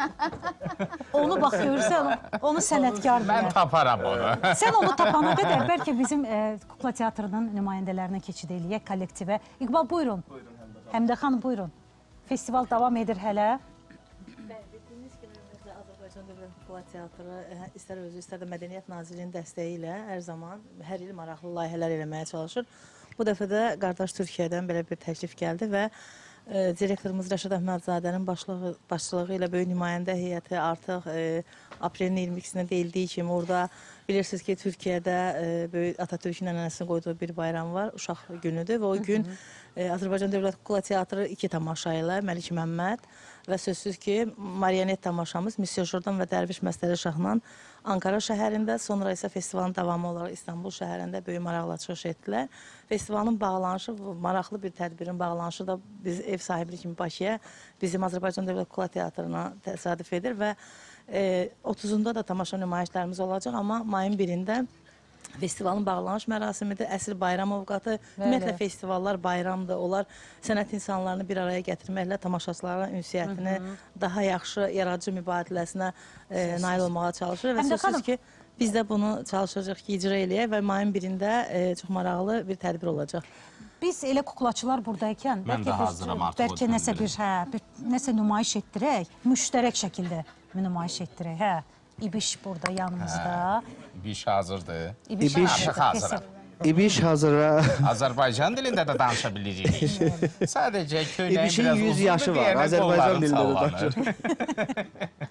Onu bax görürsən, onu sənətkar Ben bilər. taparam onu. Sən onu tapana qədər bəlkə bizim kukla teatrının nümayəndələrinə keçid eləyək kollektivə. İqbal buyurun. Həmdə xanım buyurun. Festival davam edir hələ. Bildiyiniz kimi ümumiyyətlə Azərbaycan Dövlət Kukla Teatrı istər özü, istər də Mədəniyyət Nazirliyinin dəstəyi ilə hər zaman, hər il maraqlı layihələr eləməyə çalışır. Bu dəfə də qardaş Türkiyədən belə bir təklif gəldi və direktorumuz Rəşad Əhmədzadənin başçılığı ilə böyük nümayəndə heyəti artıq aprelin 22-sinə deyildiyi kimi orada bilirsiniz ki, Türkiyədə böyük Atatürk'ün ənənəsini qoyduğu bir bayram var, uşaq günüdür və o gün Azərbaycan Dövlət Kukla Teatrı 2 tamaşa ilə Məlik Məmməd və sözsüz ki, marionet tamaşamız Misyo Jordan və Dərviş Məstəri Şahla Ankara şəhərində, sonra isə festivalın davamı olaraq İstanbul şəhərində böyük maraqla çıxış etdilər. Festivalın bağlanışı, maraqlı bir tədbirin bağlanışı da biz ev sahibi kimi Bakıya, bizim Azərbaycan Dövlət Kukla Teatrına təsadüf edir və 30-unda da tamaşa nümayişlərimiz olacaq, amma mayın 1-də festivalın bağlanış mərasimidir, əsl bayram ovqatı. Ümumiyyətlə festivallar bayramdır, onlar sənət insanlarını bir araya gətirməklə tamaşaçıların ünsiyyətini daha yaxşı yaradıcı mübadiləsinə nail olmağa çalışır və sözsüz ki, biz də bunu çalışacaq ki, icra eləyək və mayın 1-də çox maraqlı bir tədbir olacaq. Biz elə kuklaçılar buradayken bəlkə nəsə nümayiş etdirək, müştərək şəkildə nümayiş etdirək. Hə, İbiş burada yanımızda. İbiş hazırdır. İbiş hazır. İbiş hazıra. Azərbaycan dilində də danışa bilirik. Sadəcə köyləyin İbişin biraz 100 yaşı var. Azərbaycan dilində də danışır.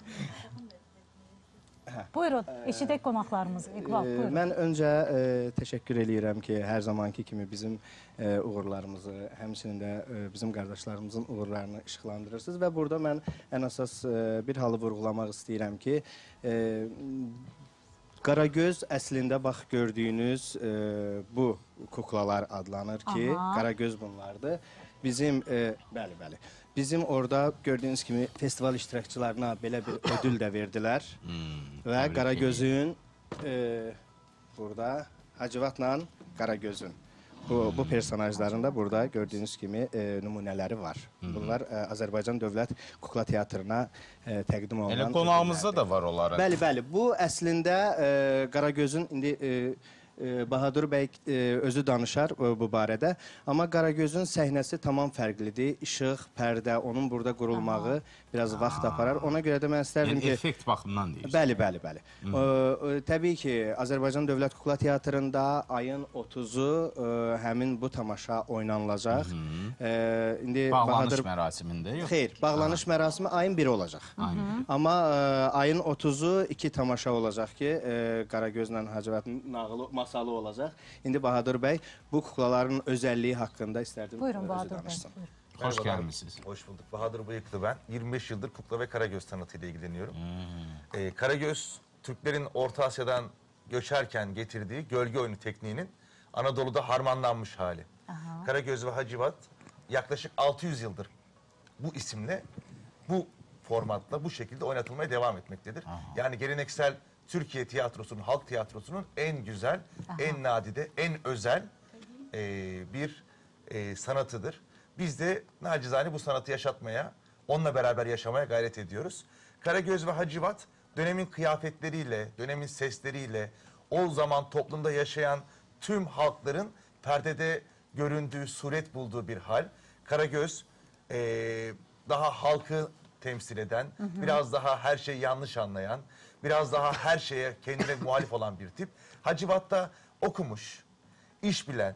Buyurun, eşidək qonaqlarımız. İqbal, buyurun. Mən öncə təşəkkür eləyirəm ki, hər zamanki kimi bizim uğurlarımızı, həmçinin də bizim qardaşlarımızın uğurlarını işıqlandırırsınız və burada mən ən əsas bir halı vurğulamaq istəyirəm ki, Qaragöz əslində bax gördüyünüz bu kuklalar adlanır ki, Qaragöz bunlardır. Bizim, bəli, bizim orada gördüyünüz kimi festival iştirakçılarına belə bir ödül də verdilər və Qaragözün burada Hacıvatla Qaragözün bu personajların da burada gördüyünüz kimi nümunələri var. Bunlar Azərbaycan Dövlət Kukla Teatrına təqdim olunan. Elə qonağımızda da var onların. Bəli, bu əslində Qaragözün indi Bahadur bəy özü danışar bu barədə. Amma Qaragözün səhnəsi tamam fərqlidir. İşıq, pərdə, onun burada qurulmağı biraz vaxt aparar. Ona görə də mən istərdim ki... Effekt baxımından deyirsən. Bəli. Təbii ki, Azərbaycan Dövlət Kukla Teatrında ayın 30-u həmin bu tamaşa oynanılacaq. Bağlanış mərasimində yox? Xeyr, bağlanış mərasimi ayın 1-i olacaq. Amma ayın 30-u 2 tamaşa olacaq ki, Qaragözlə Hacıvatın nağılı masalı olacaq. İndi Bahadur bəy bu kuklaların özəlliyi haqqında istərdim özü danışsın. Hoş gelmişsiniz. Hoş bulduk. Bahadır Bıyıklı ben. 25 yıldır kukla ve Karagöz sanatıyla ilgileniyorum. Karagöz, Türklerin Orta Asya'dan göçerken getirdiği gölge oyunu tekniğinin Anadolu'da harmanlanmış hali. Karagöz ve Hacivat yaklaşık 600 yıldır bu isimle, bu formatla, bu şekilde oynatılmaya devam etmektedir. Yani geleneksel Türkiye tiyatrosunun, halk tiyatrosunun en güzel, en nadide, en özel bir sanatıdır. Biz de nacizane bu sanatı yaşatmaya, onunla beraber yaşamaya gayret ediyoruz. Karagöz ve Hacivat dönemin kıyafetleriyle, dönemin sesleriyle, o zaman toplumda yaşayan tüm halkların perdede göründüğü, suret bulduğu bir hal. Karagöz daha halkı temsil eden, biraz daha her şeyi yanlış anlayan, biraz daha her şeye kendine muhalif olan bir tip. Hacivat da okumuş, iş bilen,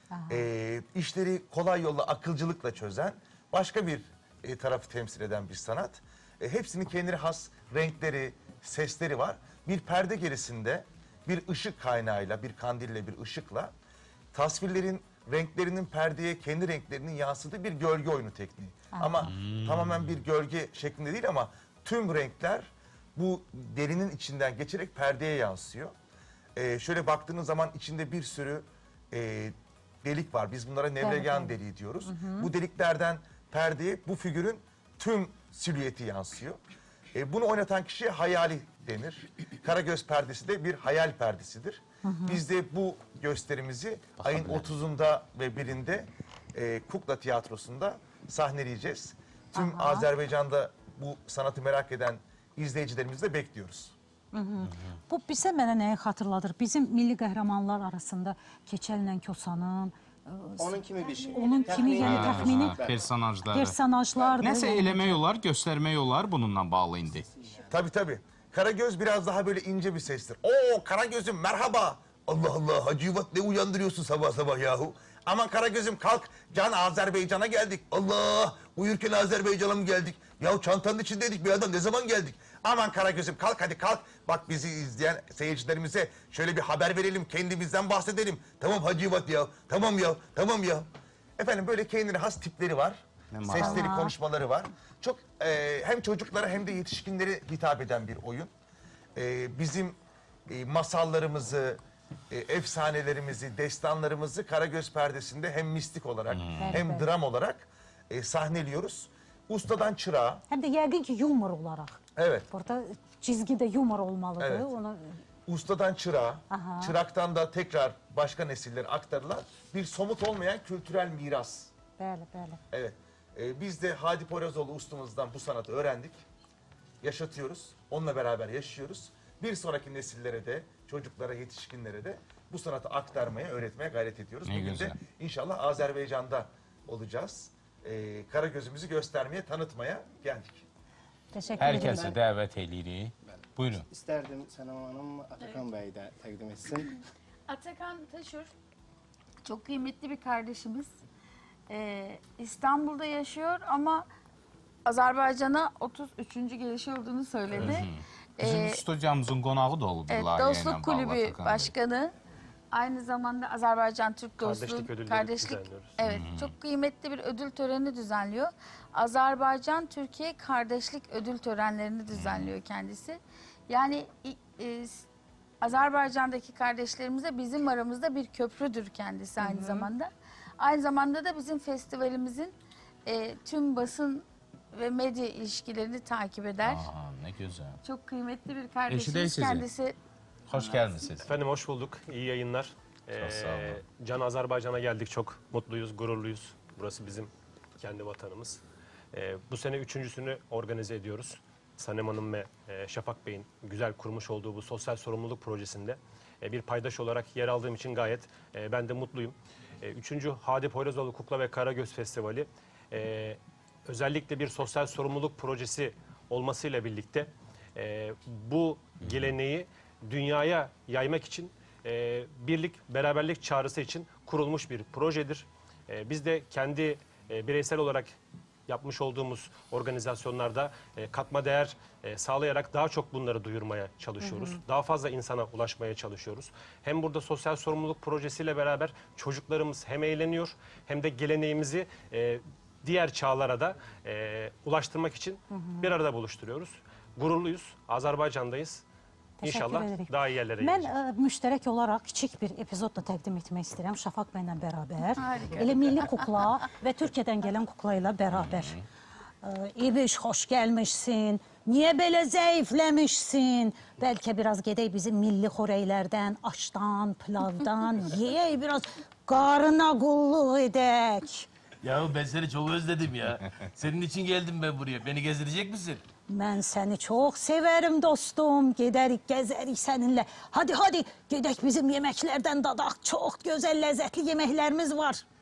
işleri kolay yolla, akılcılıkla çözen başka bir tarafı temsil eden bir sanat. Hepsinin kendine has renkleri, sesleri var. Bir perde gerisinde bir ışık kaynağıyla, bir kandille, bir ışıkla tasvirlerin renklerinin perdeye kendi renklerinin yansıdığı bir gölge oyunu tekniği. Ama tamamen bir gölge şeklinde değil ama tüm renkler bu derinin içinden geçerek perdeye yansıyor. Şöyle baktığınız zaman içinde bir sürü delik var. Biz bunlara nevregan deliği diyoruz. Bu deliklerden perdeye bu figürün tüm silüeti yansıyor. Bunu oynatan kişiye hayali denir. Karagöz perdesi de bir hayal perdesidir. Biz de bu gösterimizi ayın 30'unda ve 1'inde Kukla Tiyatrosu'nda sahneleyeceğiz. Tüm Azerbaycan'da bu sanatı merak eden izleyicilerimizi de bekliyoruz. Bu bizə mənə nəyi xatırladır? Bizim milli qəhrəmanlar arasında Keçəllə Kosanın, onun kimi bir şey. Onun kimi yəni təxmini personajlar. Nəsə eləmək olar, göstərmək olar bununla bağlı indi. Tabii. Karagöz biraz daha böyle ince bir sestir. Oo Karagöz'üm merhaba. Allah Allah Hacivat ne uyandırıyorsun sabah sabah yahu. Aman Karagöz'üm kalk. Can Azerbaycan'a geldik. Allah uyurken Azerbaycan'a mı geldik? Yahu çantanın içindeydik bir adam ne zaman geldik? Aman Karagöz'üm kalk hadi kalk. Bak bizi izleyen seyircilerimize şöyle bir haber verelim. Kendimizden bahsedelim. Tamam Hacivat ya. Tamam ya. Efendim böyle kendine has tipleri var. Sesleri, konuşmaları var. Çok hem çocuklara hem de yetişkinlere hitap eden bir oyun. Bizim masallarımızı, efsanelerimizi, destanlarımızı Karagöz perdesinde hem mistik olarak hem dram olarak sahneliyoruz. Ustadan çırağa. Hem de yəqin ki yumor olarak. Evet. Burada çizgi de yumor olmalıdır. Evet. Onu... Ustadan çırağa, çıraktan da tekrar başka nesillere aktarılan bir somut olmayan kültürel miras. Bəli. Evet. Biz de Hadi Poyrazoğlu ustamızdan bu sanatı öğrendik. Yaşatıyoruz. Onunla beraber yaşıyoruz. Bir sonraki nesillere de, çocuklara, yetişkinlere de bu sanatı aktarmaya, öğretmeye gayret ediyoruz. Bugün de inşallah Azerbaycan'da olacağız. Karagöz'ümüzü göstermeye, tanıtmaya geldik. Teşekkür ederim. Herkese davet edirik. Buyurun. İsterdim Senem Hanım Atakan Bey'i de takdim etsin. Atakan Taşur çok kıymetli bir kardeşimiz. İstanbul'da yaşıyor ama Azerbaycan'a 33. gelişi olduğunu söyledi. Bizim stüdyomuzun konağı da oldu. Evet, Dostluk Kulübü Başkanı. Aynı zamanda Azerbaycan Türk Dostluğu Kardeşlik. Evet, çok kıymetli bir ödül töreni düzenliyor. Azerbaycan Türkiye Kardeşlik ödül törenlerini düzenliyor kendisi. Yani Azerbaycan'daki kardeşlerimize bizim aramızda bir köprüdür kendisi aynı zamanda. Aynı zamanda da bizim festivalimizin tüm basın ve medya ilişkilerini takip eder. Ne güzel. Çok kıymetli bir kardeşimiz kendisi. Hoş geldiniz. Efendim hoş bulduk. İyi yayınlar. Çok sağ olun. Can Azerbaycan'a geldik. Çok mutluyuz, gururluyuz. Burası bizim kendi vatanımız. Bu sene 3.'sünü organize ediyoruz. Sanem Hanım ve Şafak Bey'in güzel kurmuş olduğu bu sosyal sorumluluk projesinde bir paydaş olarak yer aldığım için gayet ben de mutluyum. 3. Hadi Poyrazoğlu Kukla ve Karagöz Festivali özellikle bir sosyal sorumluluk projesi olmasıyla birlikte bu geleneği dünyaya yaymak için birlik, beraberlik çağrısı için kurulmuş bir projedir. Biz de kendi bireysel olarak yapmış olduğumuz organizasyonlarda katma değer sağlayarak daha çok bunları duyurmaya çalışıyoruz. Daha fazla insana ulaşmaya çalışıyoruz. Hem burada sosyal sorumluluk projesiyle beraber çocuklarımız hem eğleniyor hem de geleneğimizi diğer çağlara da ulaştırmak için bir arada buluşturuyoruz. Gururluyuz, Azerbaycan'dayız. İnşallah daha iyi yerlere gideceğiz. Mən müştərək olaraq kiçik bir epizodla təqdim etmək istəyirəm Şafaq bəylə bərabər. Harika. Elə milli kukla və Türkiyədən gələn kukla ilə bərabər. İbiş, xoş gəlmişsin. Niyə belə zəifləmişsin? Bəlkə biraz gedək bizim milli xörəklərdən, aşdan, pilavdan, yeyək biraz qarına qulluq edək. Ya ben seni çok özledim ya. Senin için geldim ben buraya. Beni gezdirecek misin? Mən səni çox sevərim dostum. Gedərik, gəzərik səninlə. Hadi, gedək bizim yeməklərdən dadaq. Çox gözəl, ləzzətli yeməklərimiz var.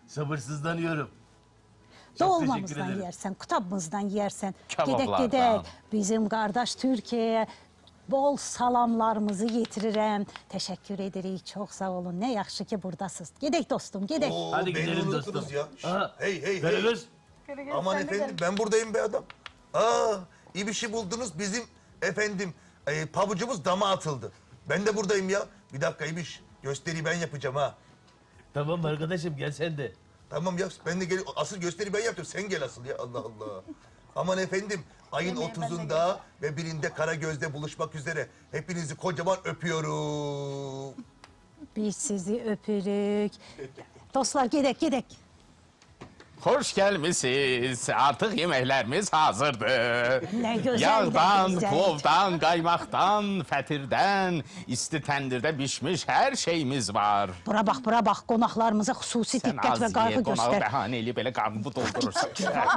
Sabırsızlanıyorum. Dolmamızdan yersən, kutabımızdan yersən. Kebablardan. Gedək bizim qardaş Türkiyəyə bol salamlarımızı yetirirəm. Təşəkkür edirik, çox sağ olun. Nə yaxşı ki buradasınız. Gedək dostum, gedək. Hadi gidelim dostum. Hey. Karagöz. Aman efendim ben buradayım be adam. İyi bir şey buldunuz bizim efendim. Pabucumuz dama atıldı. Ben de buradayım ya. Bir dakika İbiş. Gösteriyi ben yapacağım ha. Tamam arkadaşım gel sen de. Tamam ya ben de gel. Asıl gösteri ben yaptım. Sen gel asıl ya Allah Allah. Aman efendim ayın 30'unda ve 1'inde Karagöz'de buluşmak üzere. Hepinizi kocaman öpüyorum. Biz sizi öpürük. Dostlar gedək. Hoş gelmişsiniz. Artık yemeklerimiz hazırdır. Ne güzel, Yağdan, ne güzel. plovdan, kaymaktan, fətirdən, isti təndirdə pişmiş her şeyimiz var. Bura bax, qonaqlarımıza xüsusi Sen diqqət az və ye, qayğı qonağı göstər. bəhanə eləyib elə qarnını doldurursan.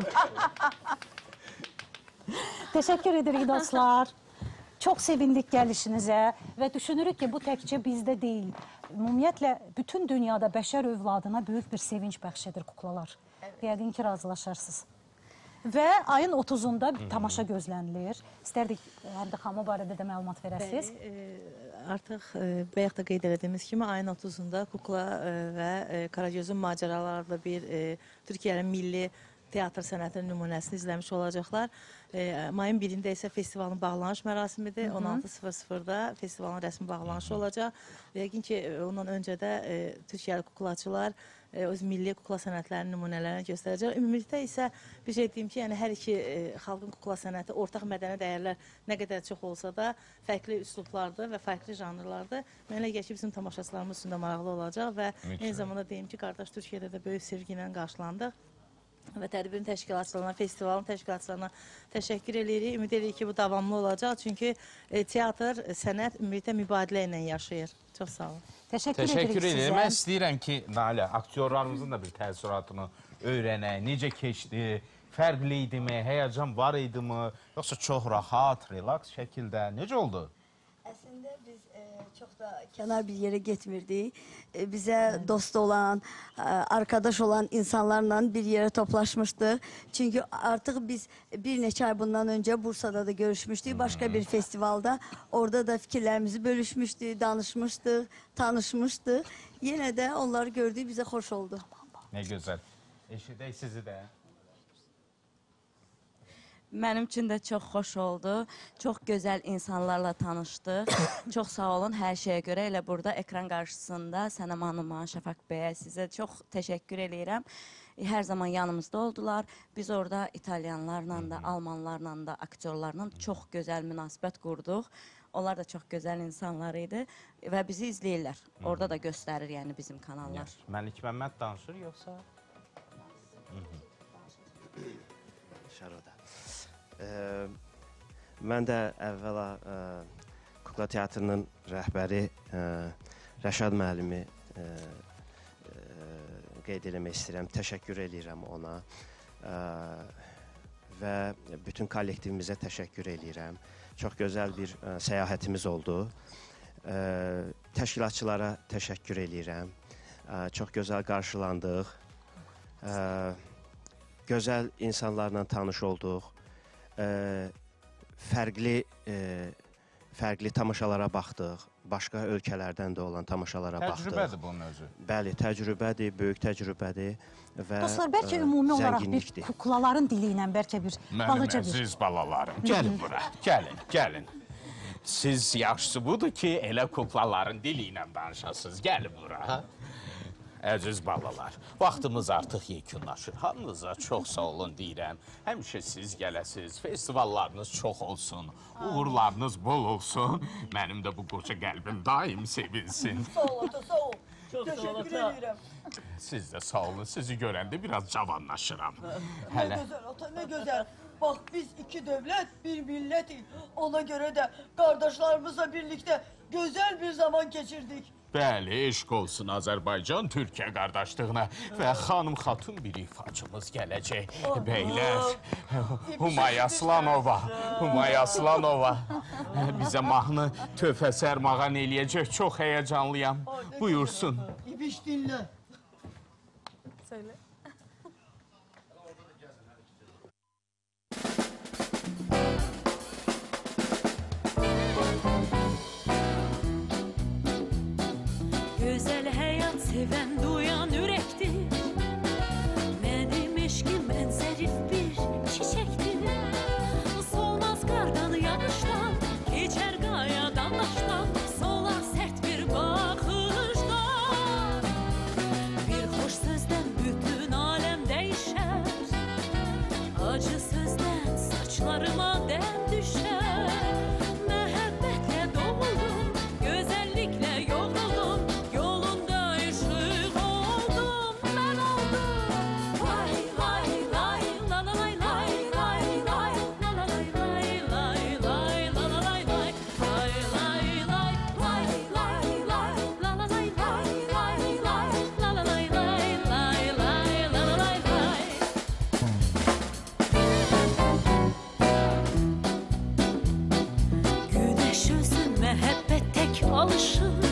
Təşəkkür edirik dostlar. Çox sevindik gəlişinizə və düşünürük ki, bu təkcə bizdə deyil. Ümumiyyətlə, bütün dünyada bəşər övladına böyük bir sevinç bəxş edir kuklalar. Yəqin ki, razılaşarsınız. Və ayın 30'unda bir tamaşa gözlənilir. İstərdik, həm də xanım barədə də məlumat verəsiniz. Artıq bayaq da qeyd etdiyimiz kimi ayın 30'unda Kukla və Karagöz'ün macəraları adlı bir Türkiyənin milli teatr sənətinin nümunəsini izləmiş olacaqlar. Mayın 1'ində isə festivalın bağlanış mərasimidir. 16:00-da festivalın rəsmi bağlanışı olacaq. Yəqin ki, ondan öncə də Türkiyəli kuklaçılar öz milli kukla sənətlərinin nümunələrini göstərəcək. Ümumilikdə isə bir şey deyim ki, yəni hər iki xalqın kukla sənəti ortaq mədəni dəyərlər nə qədər çox olsa da fərqli üslublardır və fərqli janrlardır. Mənə elə gəlir ki, bizim tamaşaçılarımız üçün də maraqlı olacaq və eyni zamanda deyim ki, qardaş Türkiyədə də böyük sevgi ilə qarşılandıq. Və tədbirin təşkilatçılarına, festivalın təşkilatçılarına təşəkkür edirik. Ümid edirik ki, bu davamlı olacaq. Çünki teatr, sənət ümumiyyətlə mübadilə ilə yaşayır. Çox sağ olun. Təşəkkür edirik sizə. Mən istəyirəm ki, Nalə, aktyorlarımızın da bir təəssüratını öyrənək. Necə keçdi, fərqli idimi, həyəcan var idimi, yoxsa çox rahat, relaks şəkildə, necə oldu? Əslində biz çox da kənar bir yerə getmirdik. Bizə dost olan, arkadaş olan insanlarla bir yerə toplaşmışdıq. Çünki artıq biz bir neçə ay bundan öncə Bursada da görüşmüşdük. Başqa bir festivalda. Orada da fikirlərimizi bölüşmüşdük, danışmışdıq, tanışmışdıq. Yenə də onları gördük, bizə xoş oldu. Nə gözəl. Eşidək sizi də. Mənim üçün də çox xoş oldu. Çox gözəl insanlarla tanışdıq. Çox sağ olun hər şeyə görə. Elə burada ekran qarşısında Sənəm Hanıma, Şəfaq bəyə sizə çox təşəkkür eləyirəm. Hər zaman yanımızda oldular. Biz orada İtalyanlarla da, Almanlarla da, aktyorlarla çox gözəl münasibət qurduq. Onlar da çox gözəl insanlar idi və bizi izləyirlər. Orada da göstərir yəni bizim kanallar. Məlik Məmməd danışır yoxsa? Şaroda. Mən də əvvəla Kukla Teatrının rəhbəri Rəşad müəllimi qeyd eləmək istəyirəm. Təşəkkür eləyirəm ona və bütün kollektivimizə təşəkkür eləyirəm. Çox gözəl bir səyahətimiz oldu. Təşkilatçılara təşəkkür eləyirəm. Çox gözəl qarşılandıq. Gözəl insanlarla tanış olduq. Fərqli tamaşalara baxdıq. Başqa ölkələrdən də olan tamaşalara baxdıq. Təcrübədir bunun özü. Bəli, təcrübədir, böyük təcrübədir və Dostlar, bəlkə ümumi olaraq bir kuklaların dili ilə bəlkə bir Mənim balaca bir... əziz balalarım, gəlin bura, gəlin. Siz yaxşısı budur ki, elə kuklaların dili ilə danışasınız, gəlin bura. Əziz balalar, vaxtımız artıq yekunlaşır. Hamınıza çox sağ olun deyirəm. Həmişə siz gələsiniz, festivallarınız çox olsun, uğurlarınız bol olsun. Mənim də bu qoca qəlbim daim sevinsin. Sağ ol, sağ ol. Teşekkür ederim. Siz də sağ olun, sizi görəndə biraz cavanlaşıram. Ne güzel ata, ne güzel. Bak biz iki devlet, bir milletik. Ona göre de kardeşlerimizle birlikte güzel bir zaman geçirdik. Bəli, eşq olsun Azərbaycan Türkiyə qardaşlığına və xanım xatun bir ifaçımız gələcək. Beylər, Humay Aslanova bizə mahnı töhfə sərmağan eləyəcək. Çox həyəcanlıyam. Buyursun. İbiş dinle. Söyle. Güzel hayat seven duyan yürektir. Benim eşkim en zarif bir çiçektir. Solmaz kardan yağıştan, geçer gayadan daştan, solar sert bir bakıştan. Bir hoş sözden bütün alem değişer. Acı sözden saçlarıma dem düşer. Məhəbbətle doğuldum, güzellikle yoğruldum. Yolunda ışık oldum, ben oldum. Lay lay lay, la la lay lay lay lay, la la lay lay lay lay, la la lay lay, lay lay lay, lay lay lay, la la lay lay lay lay, la la lay lay lay lay, la la lay lay. Güneş özün məhəbbət tek alışır.